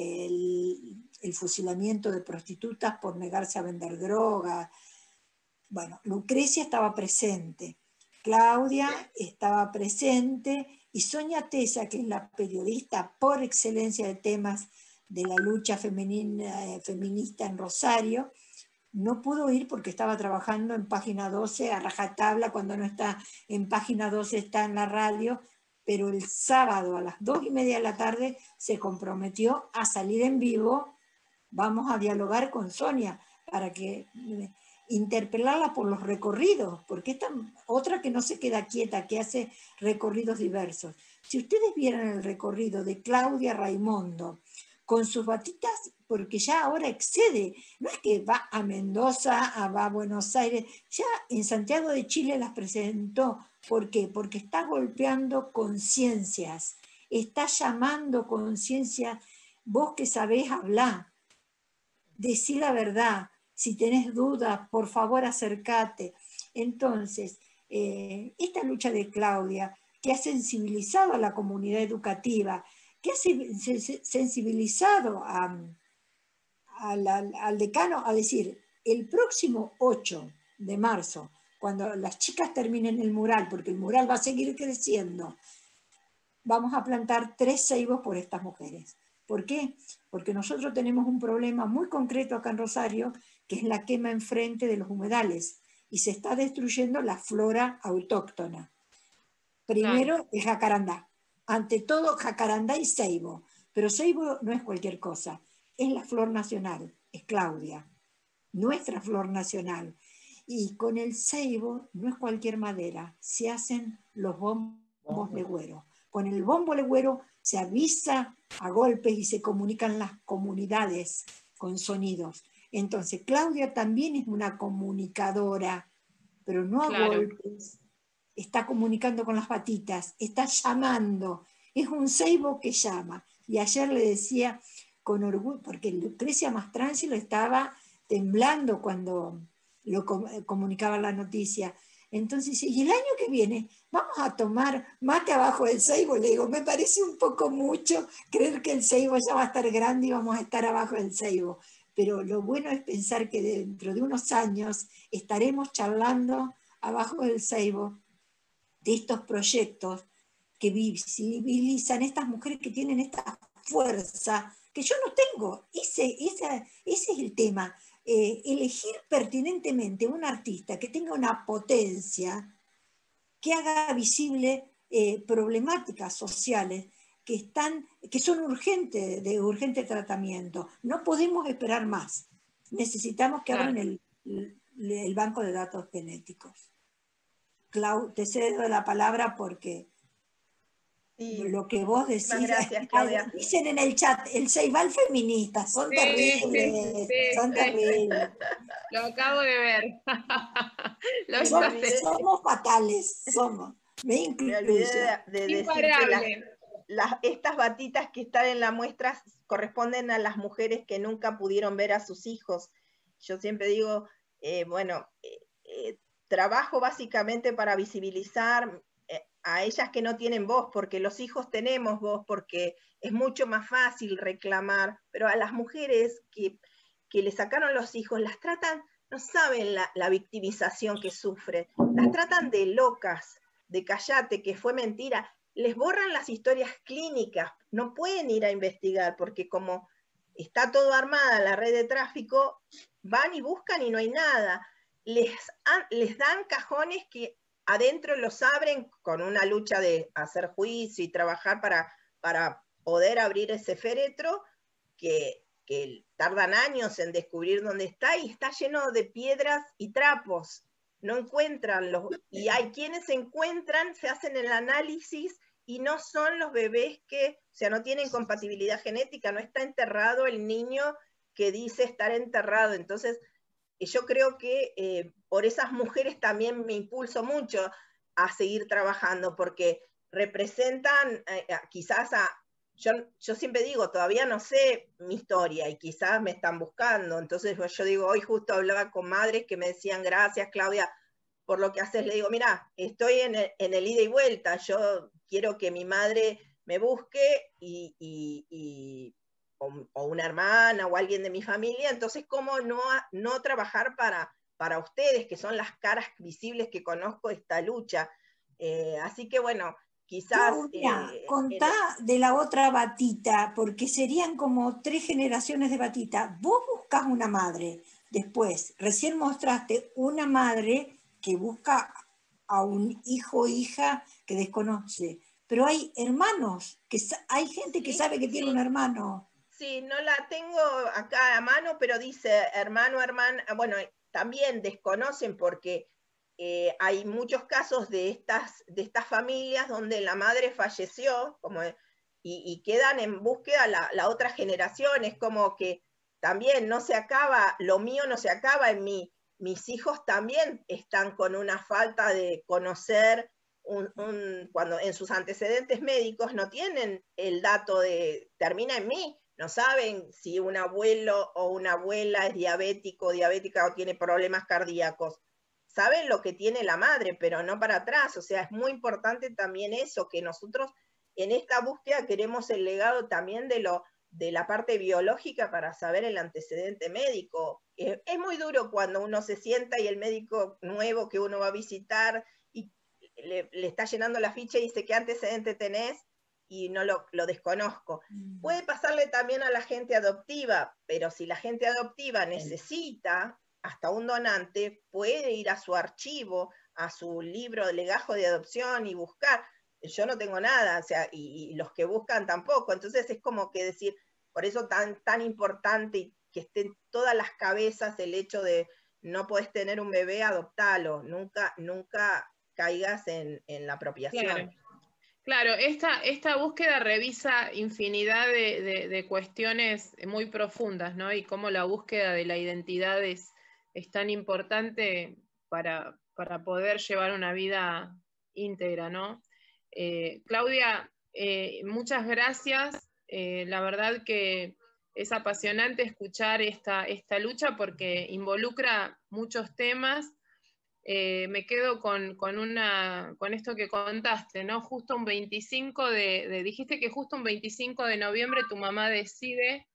el, el fusilamiento de prostitutas por negarse a vender droga. Bueno, Lucrecia estaba presente, Claudia estaba presente, y Sonia Tesa, que es la periodista por excelencia de temas de la lucha femenina, eh, feminista en Rosario, no pudo ir porque estaba trabajando en Página doce a rajatabla. Cuando no está en Página doce está en la radio, pero el sábado a las dos y media de la tarde se comprometió a salir en vivo. Vamos a dialogar con Sonia para que interpelarla por los recorridos, porque esta otra que no se queda quieta, que hace recorridos diversos. Si ustedes vieran el recorrido de Claudia Raimondo con sus batitas, porque ya ahora excede, no es que va a Mendoza, a- va a Buenos Aires, ya en Santiago de Chile las presentó. ¿Por qué? Porque está golpeando conciencias, está llamando conciencia. Vos que sabés hablar, decí la verdad. Si tenés dudas, por favor acércate. Entonces, eh, esta lucha de Claudia, que ha sensibilizado a la comunidad educativa, que ha se- se- se- sensibilizado a, al, al- al decano a decir, el próximo ocho de marzo, cuando las chicas terminen el mural, porque el mural va a seguir creciendo, vamos a plantar tres ceibos por estas mujeres. ¿Por qué? Porque nosotros tenemos un problema muy concreto acá en Rosario, que es la quema enfrente de los humedales, y se está destruyendo la flora autóctona. Primero, claro, el jacarandá. Ante todo, jacarandá y ceibo. Pero ceibo no es cualquier cosa, es la flor nacional, es Claudia, nuestra flor nacional. Y con el ceibo no es cualquier madera, se hacen los bombos legüeros. Con el bombo legüero se avisa a golpes y se comunican las comunidades con sonidos. Entonces, Claudia también es una comunicadora, pero no a Claro. golpes. Está comunicando con las patitas, está llamando. Es un ceibo que llama. Y ayer le decía con orgullo, porque Lucrecia Mastranzi lo estaba temblando cuando lo com- comunicaba la noticia. Entonces dice, y el año que viene vamos a tomar mate abajo del ceibo. Le digo, me parece un poco mucho creer que el ceibo ya va a estar grande y vamos a estar abajo del ceibo. Pero lo bueno es pensar que dentro de unos años estaremos charlando abajo del ceibo de estos proyectos que visibilizan estas mujeres que tienen esta fuerza que yo no tengo. Ese, ese, ese es el tema. Eh, elegir pertinentemente un artista que tenga una potencia, que haga visible eh, problemáticas sociales que, están, que son urgentes, de urgente tratamiento. No podemos esperar más. Necesitamos que Claro. abran el, el, el banco de datos genéticos. Clau, te cedo la palabra porque Sí, lo que vos muchísimas decís, gracias, Claudia. dicen en el chat, el ceibal feminista, son Sí, terribles, sí, son sí. terribles. Lo acabo de ver. Lo Me Somos, olvidé, somos fatales, somos, me me olvidé incluyo. de, de decir que las, Imparable. las- estas batitas que están en la muestra corresponden a las mujeres que nunca pudieron ver a sus hijos. Yo siempre digo, eh, bueno, eh, eh, trabajo básicamente para visibilizar eh, a ellas que no tienen voz, porque los hijos tenemos voz, porque es mucho más fácil reclamar, pero a las mujeres que, que le sacaron los hijos, las tratan, no saben la, la victimización que sufren, las tratan de locas, de callate, que fue mentira, les borran las historias clínicas, no pueden ir a investigar, porque como está todo armada la red de tráfico, van y buscan y no hay nada. Les, han, les dan cajones que adentro los abren con una lucha de hacer juicio y trabajar para, para poder abrir ese féretro, que, que tardan años en descubrir dónde está, y está lleno de piedras y trapos. No encuentran los, y hay quienes encuentran, se hacen el análisis y no son los bebés que, o sea, no tienen compatibilidad genética, no está enterrado el niño que dice estar enterrado. Entonces, yo creo que eh, por esas mujeres también me impulso mucho a seguir trabajando, porque representan eh, quizás a, yo, yo siempre digo, todavía no sé mi historia y quizás me están buscando. Entonces yo digo, hoy justo hablaba con madres que me decían, gracias Claudia por lo que haces. Le digo, mira, estoy en el, en el ida y vuelta, yo quiero que mi madre me busque y, y, y o, o una hermana o alguien de mi familia, entonces cómo no, no trabajar para, para ustedes, que son las caras visibles que conozco de esta lucha. Eh, así que bueno, quizás... Claudia, eh, contá el... de la otra batita, porque serían como tres generaciones de batita. Vos buscas una madre, después, recién mostraste una madre que busca a un hijo o hija que desconoce, pero hay hermanos, que hay gente que sí, sabe que tiene sí. un hermano. Sí, no la tengo acá a mano, pero dice hermano, hermana, bueno, también desconocen porque eh, hay muchos casos de estas, de estas familias donde la madre falleció, como, y, y quedan en búsqueda la, la otra generación. Es como que también no se acaba, lo mío no se acaba en mí. Mis hijos también están con una falta de conocer, un, un, cuando en sus antecedentes médicos no tienen el dato de, termina en mí, no saben si un abuelo o una abuela es diabético, diabética o tiene problemas cardíacos. Saben lo que tiene la madre, pero no para atrás. O sea, es muy importante también eso, que nosotros en esta búsqueda queremos el legado también de, lo, de la parte biológica para saber el antecedente médico. Es, es muy duro cuando uno se sienta y el médico nuevo que uno va a visitar y le, le está llenando la ficha y dice qué antecedente tenés y no lo, lo desconozco. Mm. Puede pasarle también a la gente adoptiva, pero si la gente adoptiva necesita hasta un donante, puede ir a su archivo, a su libro de legajo de adopción y buscar. Yo no tengo nada, o sea, y, y los que buscan tampoco. Entonces es como que decir, por eso tan, tan importante que estén todas las cabezas el hecho de no podés tener un bebé, adoptalo, nunca, nunca caigas en, en la apropiación. Claro. Claro, esta, esta búsqueda revisa infinidad de, de, de cuestiones muy profundas, ¿no? Y cómo la búsqueda de la identidad es, es tan importante para, para poder llevar una vida íntegra, ¿no? Eh, Claudia, eh, muchas gracias. Eh, la verdad que es apasionante escuchar esta, esta lucha porque involucra muchos temas. Eh, me quedo con, con, una, con esto que contaste, ¿no? Justo un veinticinco de, de, dijiste que justo un veinticinco de noviembre tu mamá decide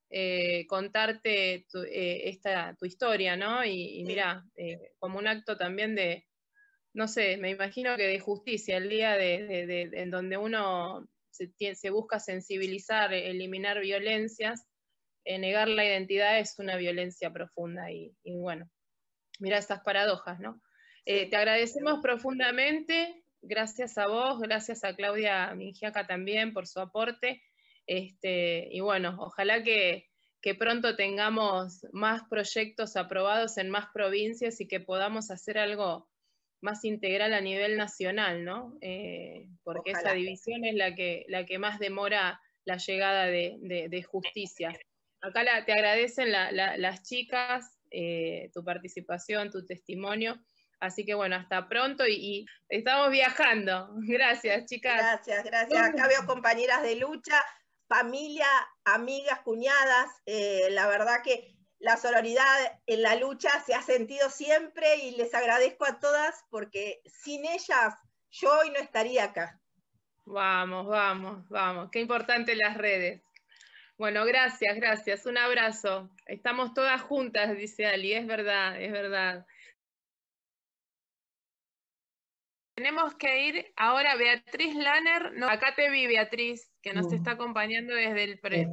eh, contarte tu, eh, esta, tu historia, ¿no? Y, y mirá, eh, como un acto también de, no sé, me imagino que de justicia, el día de, de, de, de en donde uno se, se busca sensibilizar, eliminar violencias, eh, negar la identidad es una violencia profunda y, y bueno. Mirá estas paradojas, ¿no? Eh, te agradecemos profundamente, gracias a vos, gracias a Claudia Mingiaca también por su aporte, este, y bueno, ojalá que, que pronto tengamos más proyectos aprobados en más provincias y que podamos hacer algo más integral a nivel nacional, ¿no? Eh, porque ojalá. Esa división es la que, la que más demora la llegada de, de, de justicia. Acá la, te agradecen la, la, las chicas, Eh, tu participación, tu testimonio, así que bueno, hasta pronto y, y estamos viajando. Gracias, chicas. Gracias, gracias. Acá veo compañeras de lucha, familia, amigas, cuñadas, eh, la verdad que la sororidad en la lucha se ha sentido siempre y les agradezco a todas porque sin ellas yo hoy no estaría acá. Vamos, vamos, vamos, qué importante las redes. Bueno, gracias, gracias. Un abrazo. Estamos todas juntas, dice Ali. Es verdad, es verdad. Tenemos que ir ahora, Beatriz Lanner. No, acá te vi, Beatriz, que nos está acompañando desde el pre.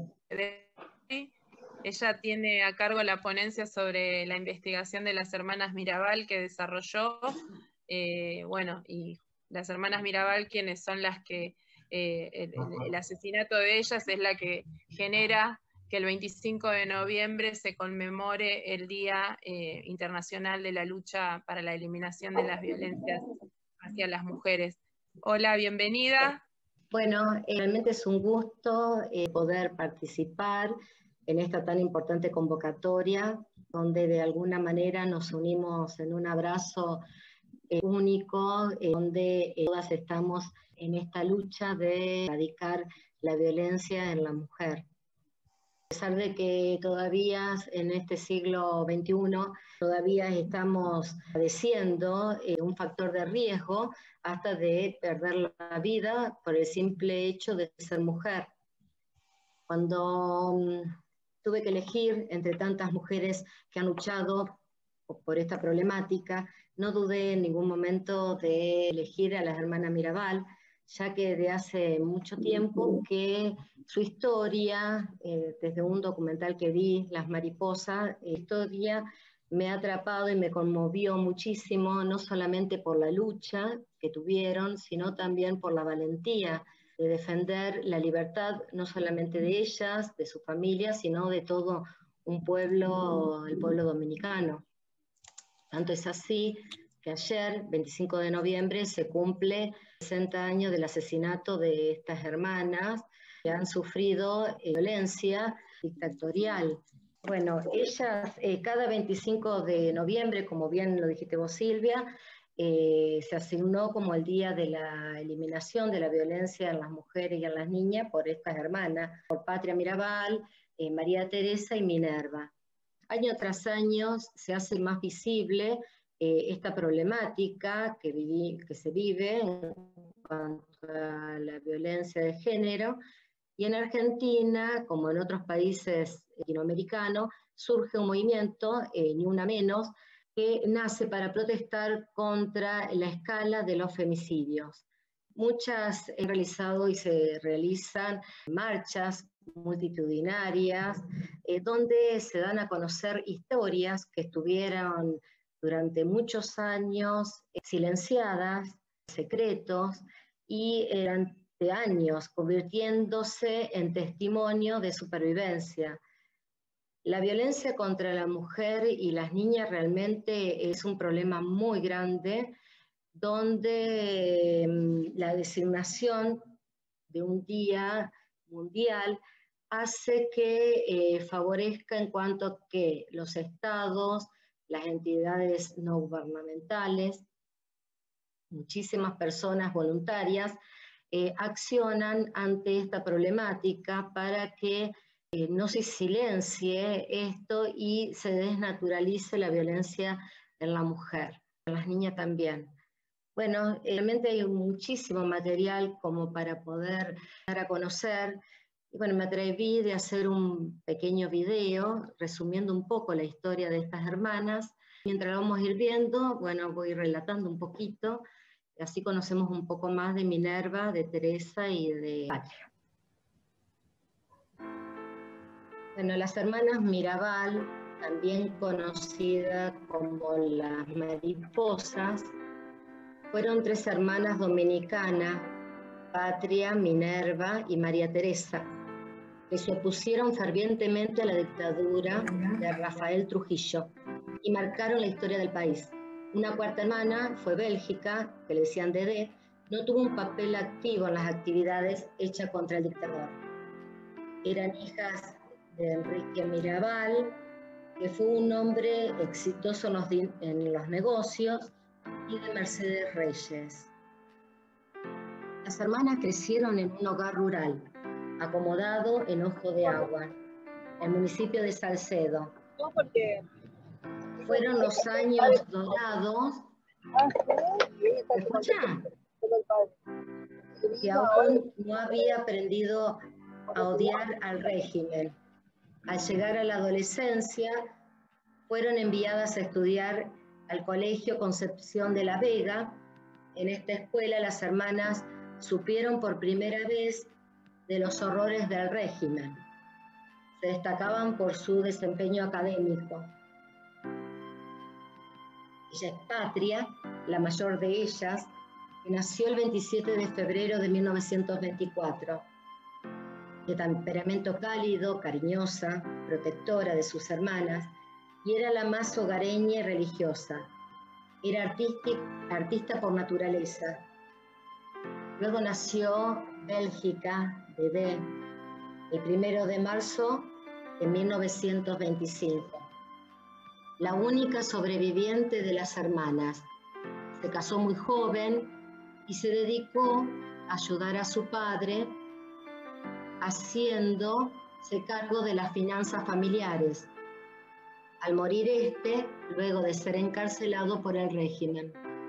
Ella tiene a cargo la ponencia sobre la investigación de las hermanas Mirabal que desarrolló. Eh, bueno, y las hermanas Mirabal, quienes son las que Eh, el, el, el asesinato de ellas es la que genera que el veinticinco de noviembre se conmemore el Día eh, Internacional de la Lucha para la Eliminación de las Violencias hacia las Mujeres. Hola, bienvenida. Bueno, realmente es un gusto eh, poder participar en esta tan importante convocatoria, donde de alguna manera nos unimos en un abrazo eh, único, eh, donde eh, todas estamos en esta lucha de erradicar la violencia en la mujer. A pesar de que todavía en este siglo veintiuno todavía estamos padeciendo eh, un factor de riesgo hasta de perder la vida por el simple hecho de ser mujer. Cuando um, tuve que elegir entre tantas mujeres que han luchado por esta problemática, no dudé en ningún momento de elegir a las hermanas Mirabal, ya que de hace mucho tiempo que su historia, eh, desde un documental que vi, Las Mariposas, eh, historia me ha atrapado y me conmovió muchísimo, no solamente por la lucha que tuvieron, sino también por la valentía de defender la libertad, no solamente de ellas, de su familia, sino de todo un pueblo, el pueblo dominicano. Tanto es así que ayer, veinticinco de noviembre, se cumple sesenta años del asesinato de estas hermanas que han sufrido eh, violencia dictatorial. Bueno, ellas, eh, cada veinticinco de noviembre, como bien lo dijiste vos, Silvia, eh, se asignó como el día de la eliminación de la violencia en las mujeres y en las niñas por estas hermanas, por Patria Mirabal, eh, María Teresa y Minerva. Año tras año se hace más visible eh, esta problemática que, viví, que se vive en cuanto a la violencia de género, y en Argentina, como en otros países latinoamericanos, surge un movimiento, eh, ni una menos, que nace para protestar contra la escala de los femicidios. Muchas han realizado y se realizan marchas multitudinarias, eh, donde se dan a conocer historias que estuvieron durante muchos años eh, silenciadas, secretos, y durante eh, años convirtiéndose en testimonio de supervivencia. La violencia contra la mujer y las niñas realmente es un problema muy grande, donde eh, la designación de un día mundial hace que eh, favorezca en cuanto a que los estados, las entidades no gubernamentales, muchísimas personas voluntarias eh, accionan ante esta problemática para que eh, no se silencie esto y se desnaturalice la violencia en la mujer, en las niñas también. Bueno, realmente hay muchísimo material como para poder dar a conocer. Y bueno, me atreví de hacer un pequeño video resumiendo un poco la historia de estas hermanas. Mientras lo vamos a ir viendo, bueno, voy relatando un poquito, así conocemos un poco más de Minerva, de Teresa y de Patria. Bueno, las hermanas Mirabal, también conocidas como las mariposas, fueron tres hermanas dominicanas, Patria, Minerva y María Teresa, que se opusieron fervientemente a la dictadura de Rafael Trujillo y marcaron la historia del país. Una cuarta hermana fue Bélgica, que le decían Dedé, no tuvo un papel activo en las actividades hechas contra el dictador. Eran hijas de Enrique Mirabal, que fue un hombre exitoso en los, en los negocios, y de Mercedes Reyes. Las hermanas crecieron en un hogar rural, acomodado en Ojo de Agua, en el municipio de Salcedo. Fueron los años dorados. ¿Me escuchan? Que aún no había aprendido a odiar al régimen. Al llegar a la adolescencia, fueron enviadas a estudiar al Colegio Concepción de la Vega. En esta escuela las hermanas supieron por primera vez de los horrores del régimen. Se destacaban por su desempeño académico. Ella es Patria, la mayor de ellas, que nació el veintisiete de febrero de mil novecientos veinticuatro. De temperamento cálido, cariñosa, protectora de sus hermanas, y era la más hogareña y religiosa. Era artística, artista por naturaleza. Luego nació Bélgica, Dedé, el primero de marzo de mil novecientos veinticinco. La única sobreviviente de las hermanas. Se casó muy joven y se dedicó a ayudar a su padre, haciéndose cargo de las finanzas familiares, al morir este, luego de ser encarcelado por el régimen.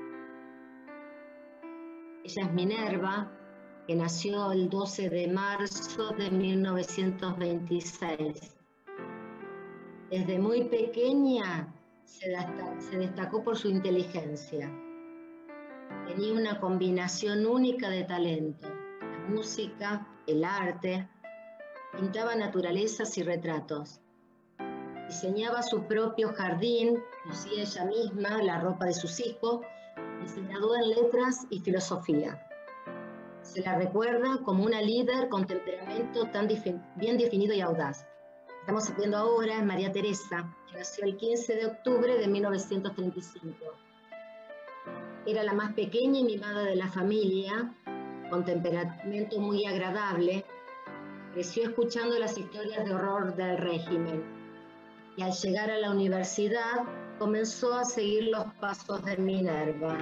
Ella es Minerva, que nació el doce de marzo de mil novecientos veintiséis. Desde muy pequeña se destacó, se destacó por su inteligencia. Tenía una combinación única de talento: la música, el arte, pintaba naturalezas y retratos. Diseñaba su propio jardín, cosía ella misma la ropa de sus hijos y se graduó en letras y filosofía. Se la recuerda como una líder con temperamento tan bien definido y audaz. Estamos viendo ahora en María Teresa, que nació el quince de octubre de mil novecientos treinta y cinco. Era la más pequeña y mimada de la familia, con temperamento muy agradable. Creció escuchando las historias de horror del régimen y al llegar a la universidad comenzó a seguir los pasos de Minerva.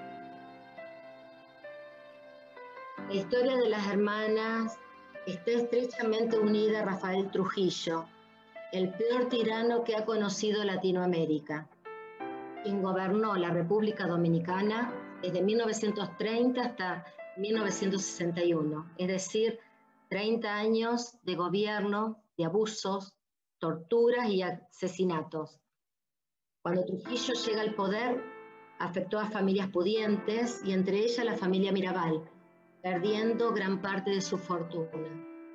La historia de las hermanas está estrechamente unida a Rafael Trujillo, el peor tirano que ha conocido Latinoamérica, quien gobernó la República Dominicana desde mil novecientos treinta hasta mil novecientos sesenta y uno, es decir, treinta años de gobierno, de abusos, torturas y asesinatos. Cuando Trujillo llega al poder, afectó a familias pudientes y entre ellas la familia Mirabal, perdiendo gran parte de su fortuna.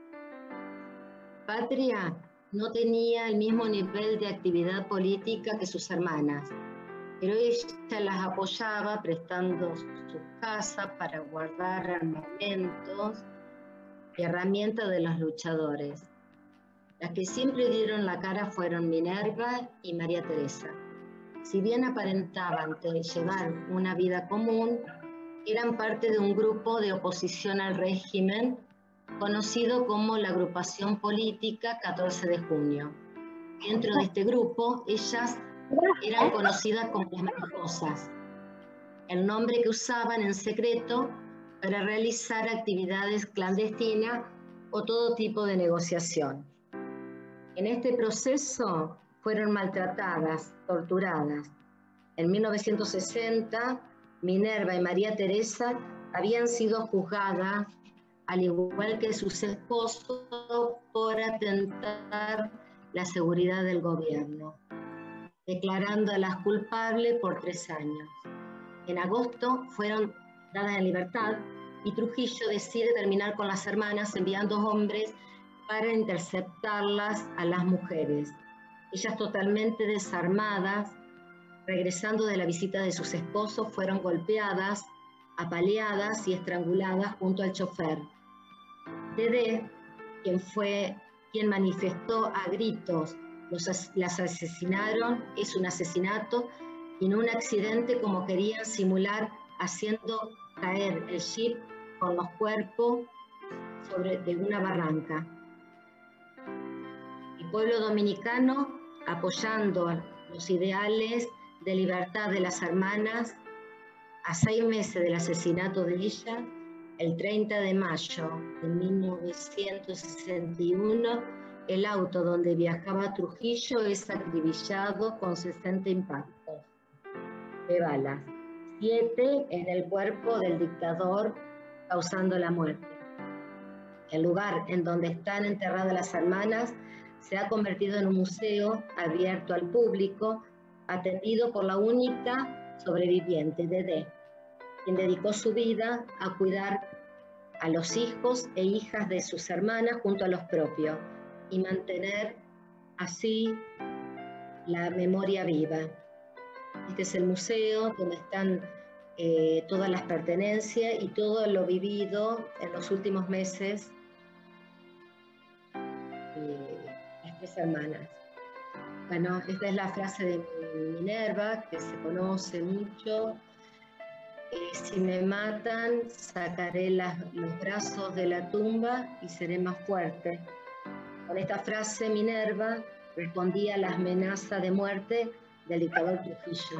Patria no tenía el mismo nivel de actividad política que sus hermanas, pero ella las apoyaba prestando sus casas para guardar armamentos y herramientas de los luchadores. Las que siempre dieron la cara fueron Minerva y María Teresa. Si bien aparentaban llevar una vida común, eran parte de un grupo de oposición al régimen conocido como la Agrupación Política catorce de junio. Dentro de este grupo, ellas eran conocidas como las mariposas, el nombre que usaban en secreto para realizar actividades clandestinas o todo tipo de negociación. En este proceso fueron maltratadas, torturadas. En mil novecientos sesenta, Minerva y María Teresa habían sido juzgadas, al igual que sus esposos, por atentar la seguridad del gobierno, declarándolas culpables por tres años. En agosto fueron dadas en libertad y Trujillo decide terminar con las hermanas enviando hombres para interceptarlas a las mujeres. Ellas totalmente desarmadas, regresando de la visita de sus esposos, fueron golpeadas, apaleadas y estranguladas junto al chofer. Dedé, quien fue quien manifestó a gritos los, las asesinaron, es un asesinato y no un accidente como querían simular, haciendo caer el jeep con los cuerpos sobre de una barranca. El pueblo dominicano, apoyando los ideales de libertad de las hermanas, a seis meses del asesinato de ella, el treinta de mayo de mil novecientos sesenta y uno, el auto donde viajaba Trujillo es acribillado con sesenta impactos de balas, siete en el cuerpo del dictador, causando la muerte. El lugar en donde están enterradas las hermanas se ha convertido en un museo abierto al público, atendido por la única sobreviviente, Dedé, quien dedicó su vida a cuidar a los hijos e hijas de sus hermanas junto a los propios y mantener así la memoria viva. Este es el museo donde están eh, todas las pertenencias y todo lo vivido en los últimos meses de las tres hermanas. Bueno, esta es la frase de Minerva, que se conoce mucho. Eh, si me matan, sacaré las, los brazos de la tumba y seré más fuerte. Con esta frase, Minerva respondía a la amenaza de muerte del dictador Trujillo.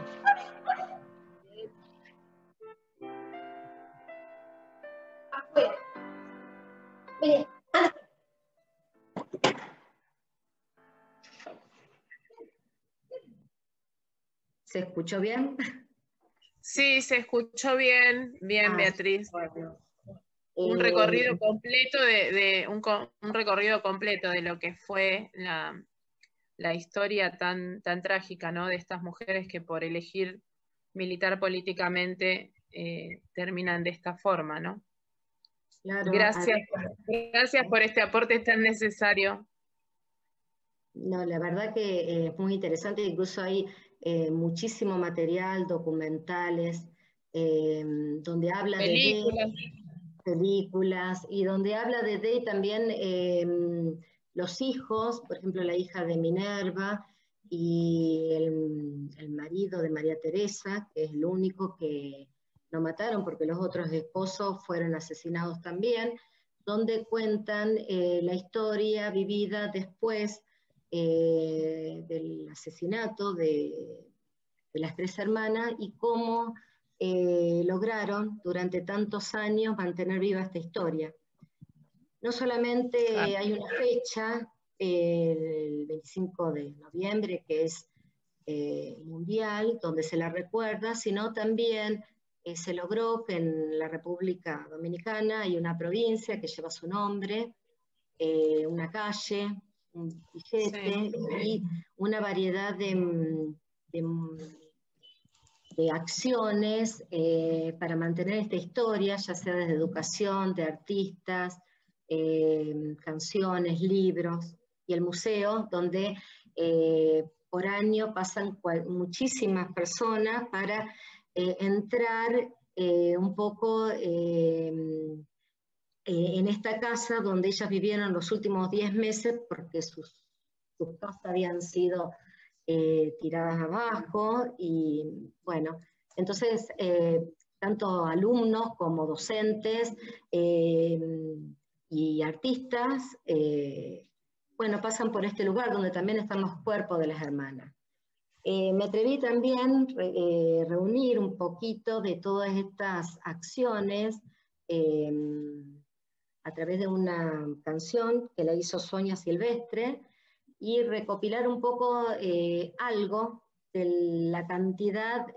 ¿Se escuchó bien? Sí, se escuchó bien, bien, ah, Beatriz. Bueno. Un recorrido eh, completo de, de un, un recorrido completo de lo que fue la, la historia tan, tan trágica, ¿no? De estas mujeres que por elegir militar políticamente eh, terminan de esta forma, ¿no? Claro, gracias, gracias por este aporte tan necesario. No, la verdad que es muy interesante, incluso hay eh, muchísimo material, documentales, eh, donde habla películas. de películas, y donde habla de, de también eh, los hijos, por ejemplo la hija de Minerva, y el, el marido de María Teresa, que es el único que no mataron porque los otros esposos fueron asesinados también, donde cuentan eh, la historia vivida después eh, del asesinato de, de las tres hermanas y cómo eh, lograron durante tantos años mantener viva esta historia. No solamente Claro. hay una fecha, eh, el veinticinco de noviembre, que es eh, mundial, donde se la recuerda, sino también eh, se logró que en la República Dominicana hay una provincia que lleva su nombre, eh, una calle, un billete y una variedad de, de, de acciones eh, para mantener esta historia, ya sea desde educación, de artistas, eh, canciones, libros, y el museo, donde eh, por año pasan cual, muchísimas personas para eh, entrar eh, un poco eh, eh, en esta casa donde ellas vivieron los últimos diez meses porque sus, sus casas habían sido eh, tiradas abajo y bueno, entonces eh, tanto alumnos como docentes eh, y artistas eh, bueno, pasan por este lugar donde también están los cuerpos de las hermanas. Eh, me atreví también a eh, reunir un poquito de todas estas acciones eh, a través de una canción que la hizo Sonia Silvestre y recopilar un poco eh, algo de la cantidad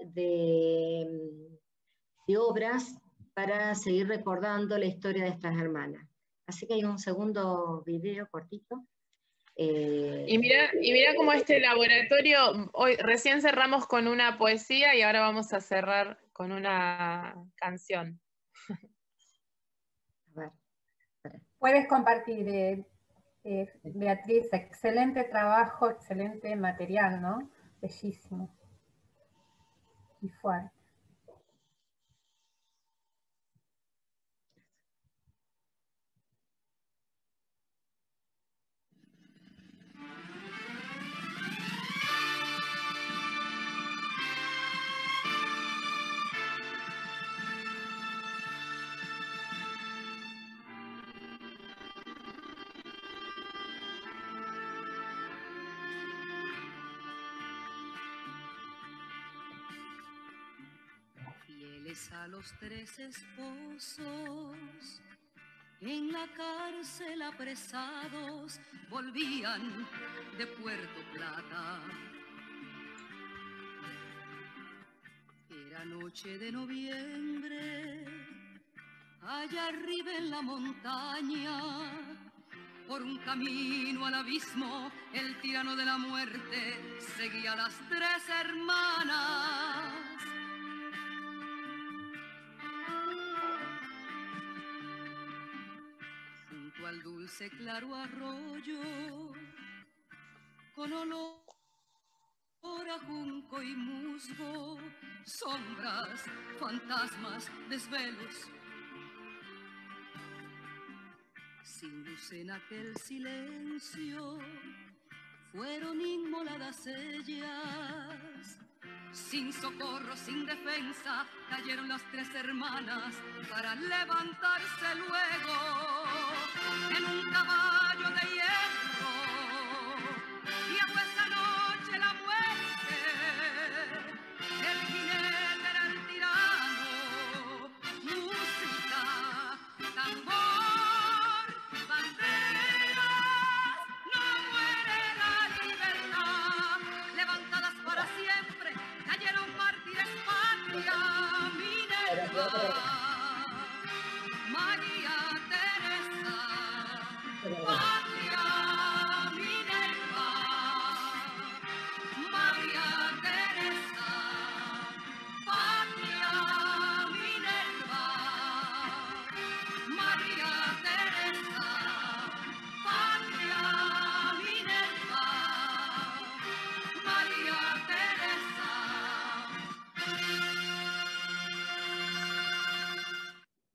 de, de obras para seguir recordando la historia de estas hermanas. Así que hay un segundo video cortito. Eh, y mira, y mira cómo este laboratorio, hoy recién cerramos con una poesía y ahora vamos a cerrar con una canción. A ver, puedes compartir, eh, eh, Beatriz, excelente trabajo, excelente material, ¿no? Bellísimo y fuerte. A los tres esposos en la cárcel apresados volvían de Puerto Plata. Era noche de noviembre, allá arriba en la montaña, por un camino al abismo, el tirano de la muerte seguía a las tres hermanas. Al dulce claro arroyo, con olor a junco y musgo, sombras, fantasmas, desvelos. Sin luz en aquel silencio, fueron inmoladas ellas. Sin socorro, sin defensa, cayeron las tres hermanas para levantarse luego en un caballo de hierro. Y a esa noche la muerte, el jinete era el tirano, música, tambor, banderas, no muere la libertad, levantadas para siempre, cayeron mártires, patria, Minerva, María Teresa, patria, Minerva, María Teresa, patria, Minerva, María Teresa, patria, Minerva, María Teresa.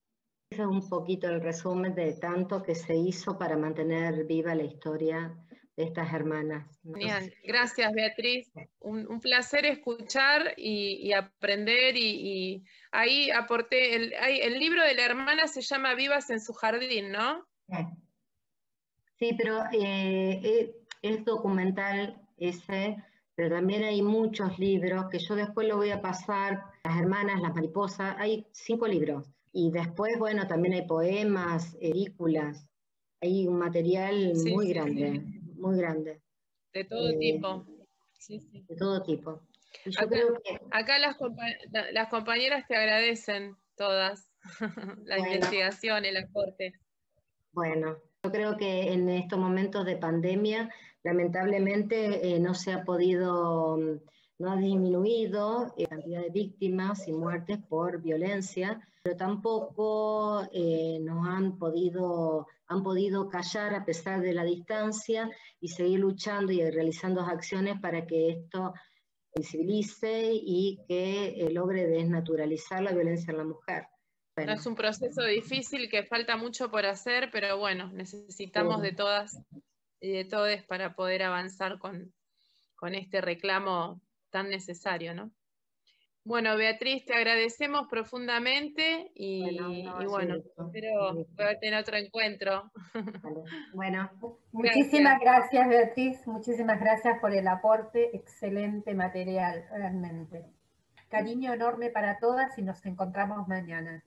Ese es un poquito el resumen de tanto que se hizo para mantener viva la historia de estas hermanas. Genial. Gracias, Beatriz. Un, un placer escuchar y, y aprender. Y, y ahí aporté, el, hay, el libro de la hermana se llama Vivas en su jardín, ¿no? Sí, pero eh, es documental ese, pero también hay muchos libros que yo después lo voy a pasar, las hermanas, las mariposas, hay cinco libros. Y después, bueno, también hay poemas, películas, hay un material Sí, muy sí, grande, sí. muy grande. De todo Eh, tipo. Sí, sí. De todo tipo. Y yo Acá, creo que, acá las, compa- la- las compañeras te agradecen todas la Bueno. investigación, el aporte. bueno, yo creo que en estos momentos de pandemia, lamentablemente eh, no se ha podido, mm, no ha disminuido la cantidad de víctimas y muertes por violencia, pero tampoco eh, nos han podido, han podido callar a pesar de la distancia y seguir luchando y realizando acciones para que esto visibilice y que eh, logre desnaturalizar la violencia en la mujer. Bueno, Es un proceso difícil que falta mucho por hacer, pero bueno, necesitamos Sí. de todas y de todos para poder avanzar con, con este reclamo tan necesario, ¿no? Bueno, Beatriz, te agradecemos profundamente y Bueno, no, y es un bueno, gusto. espero poder tener otro encuentro. bueno, Muchísimas gracias, Beatriz, muchísimas gracias por el aporte, excelente material, realmente. Cariño enorme para todas y nos encontramos mañana.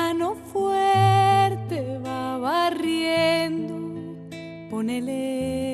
Mano fuerte va barriendo, ponele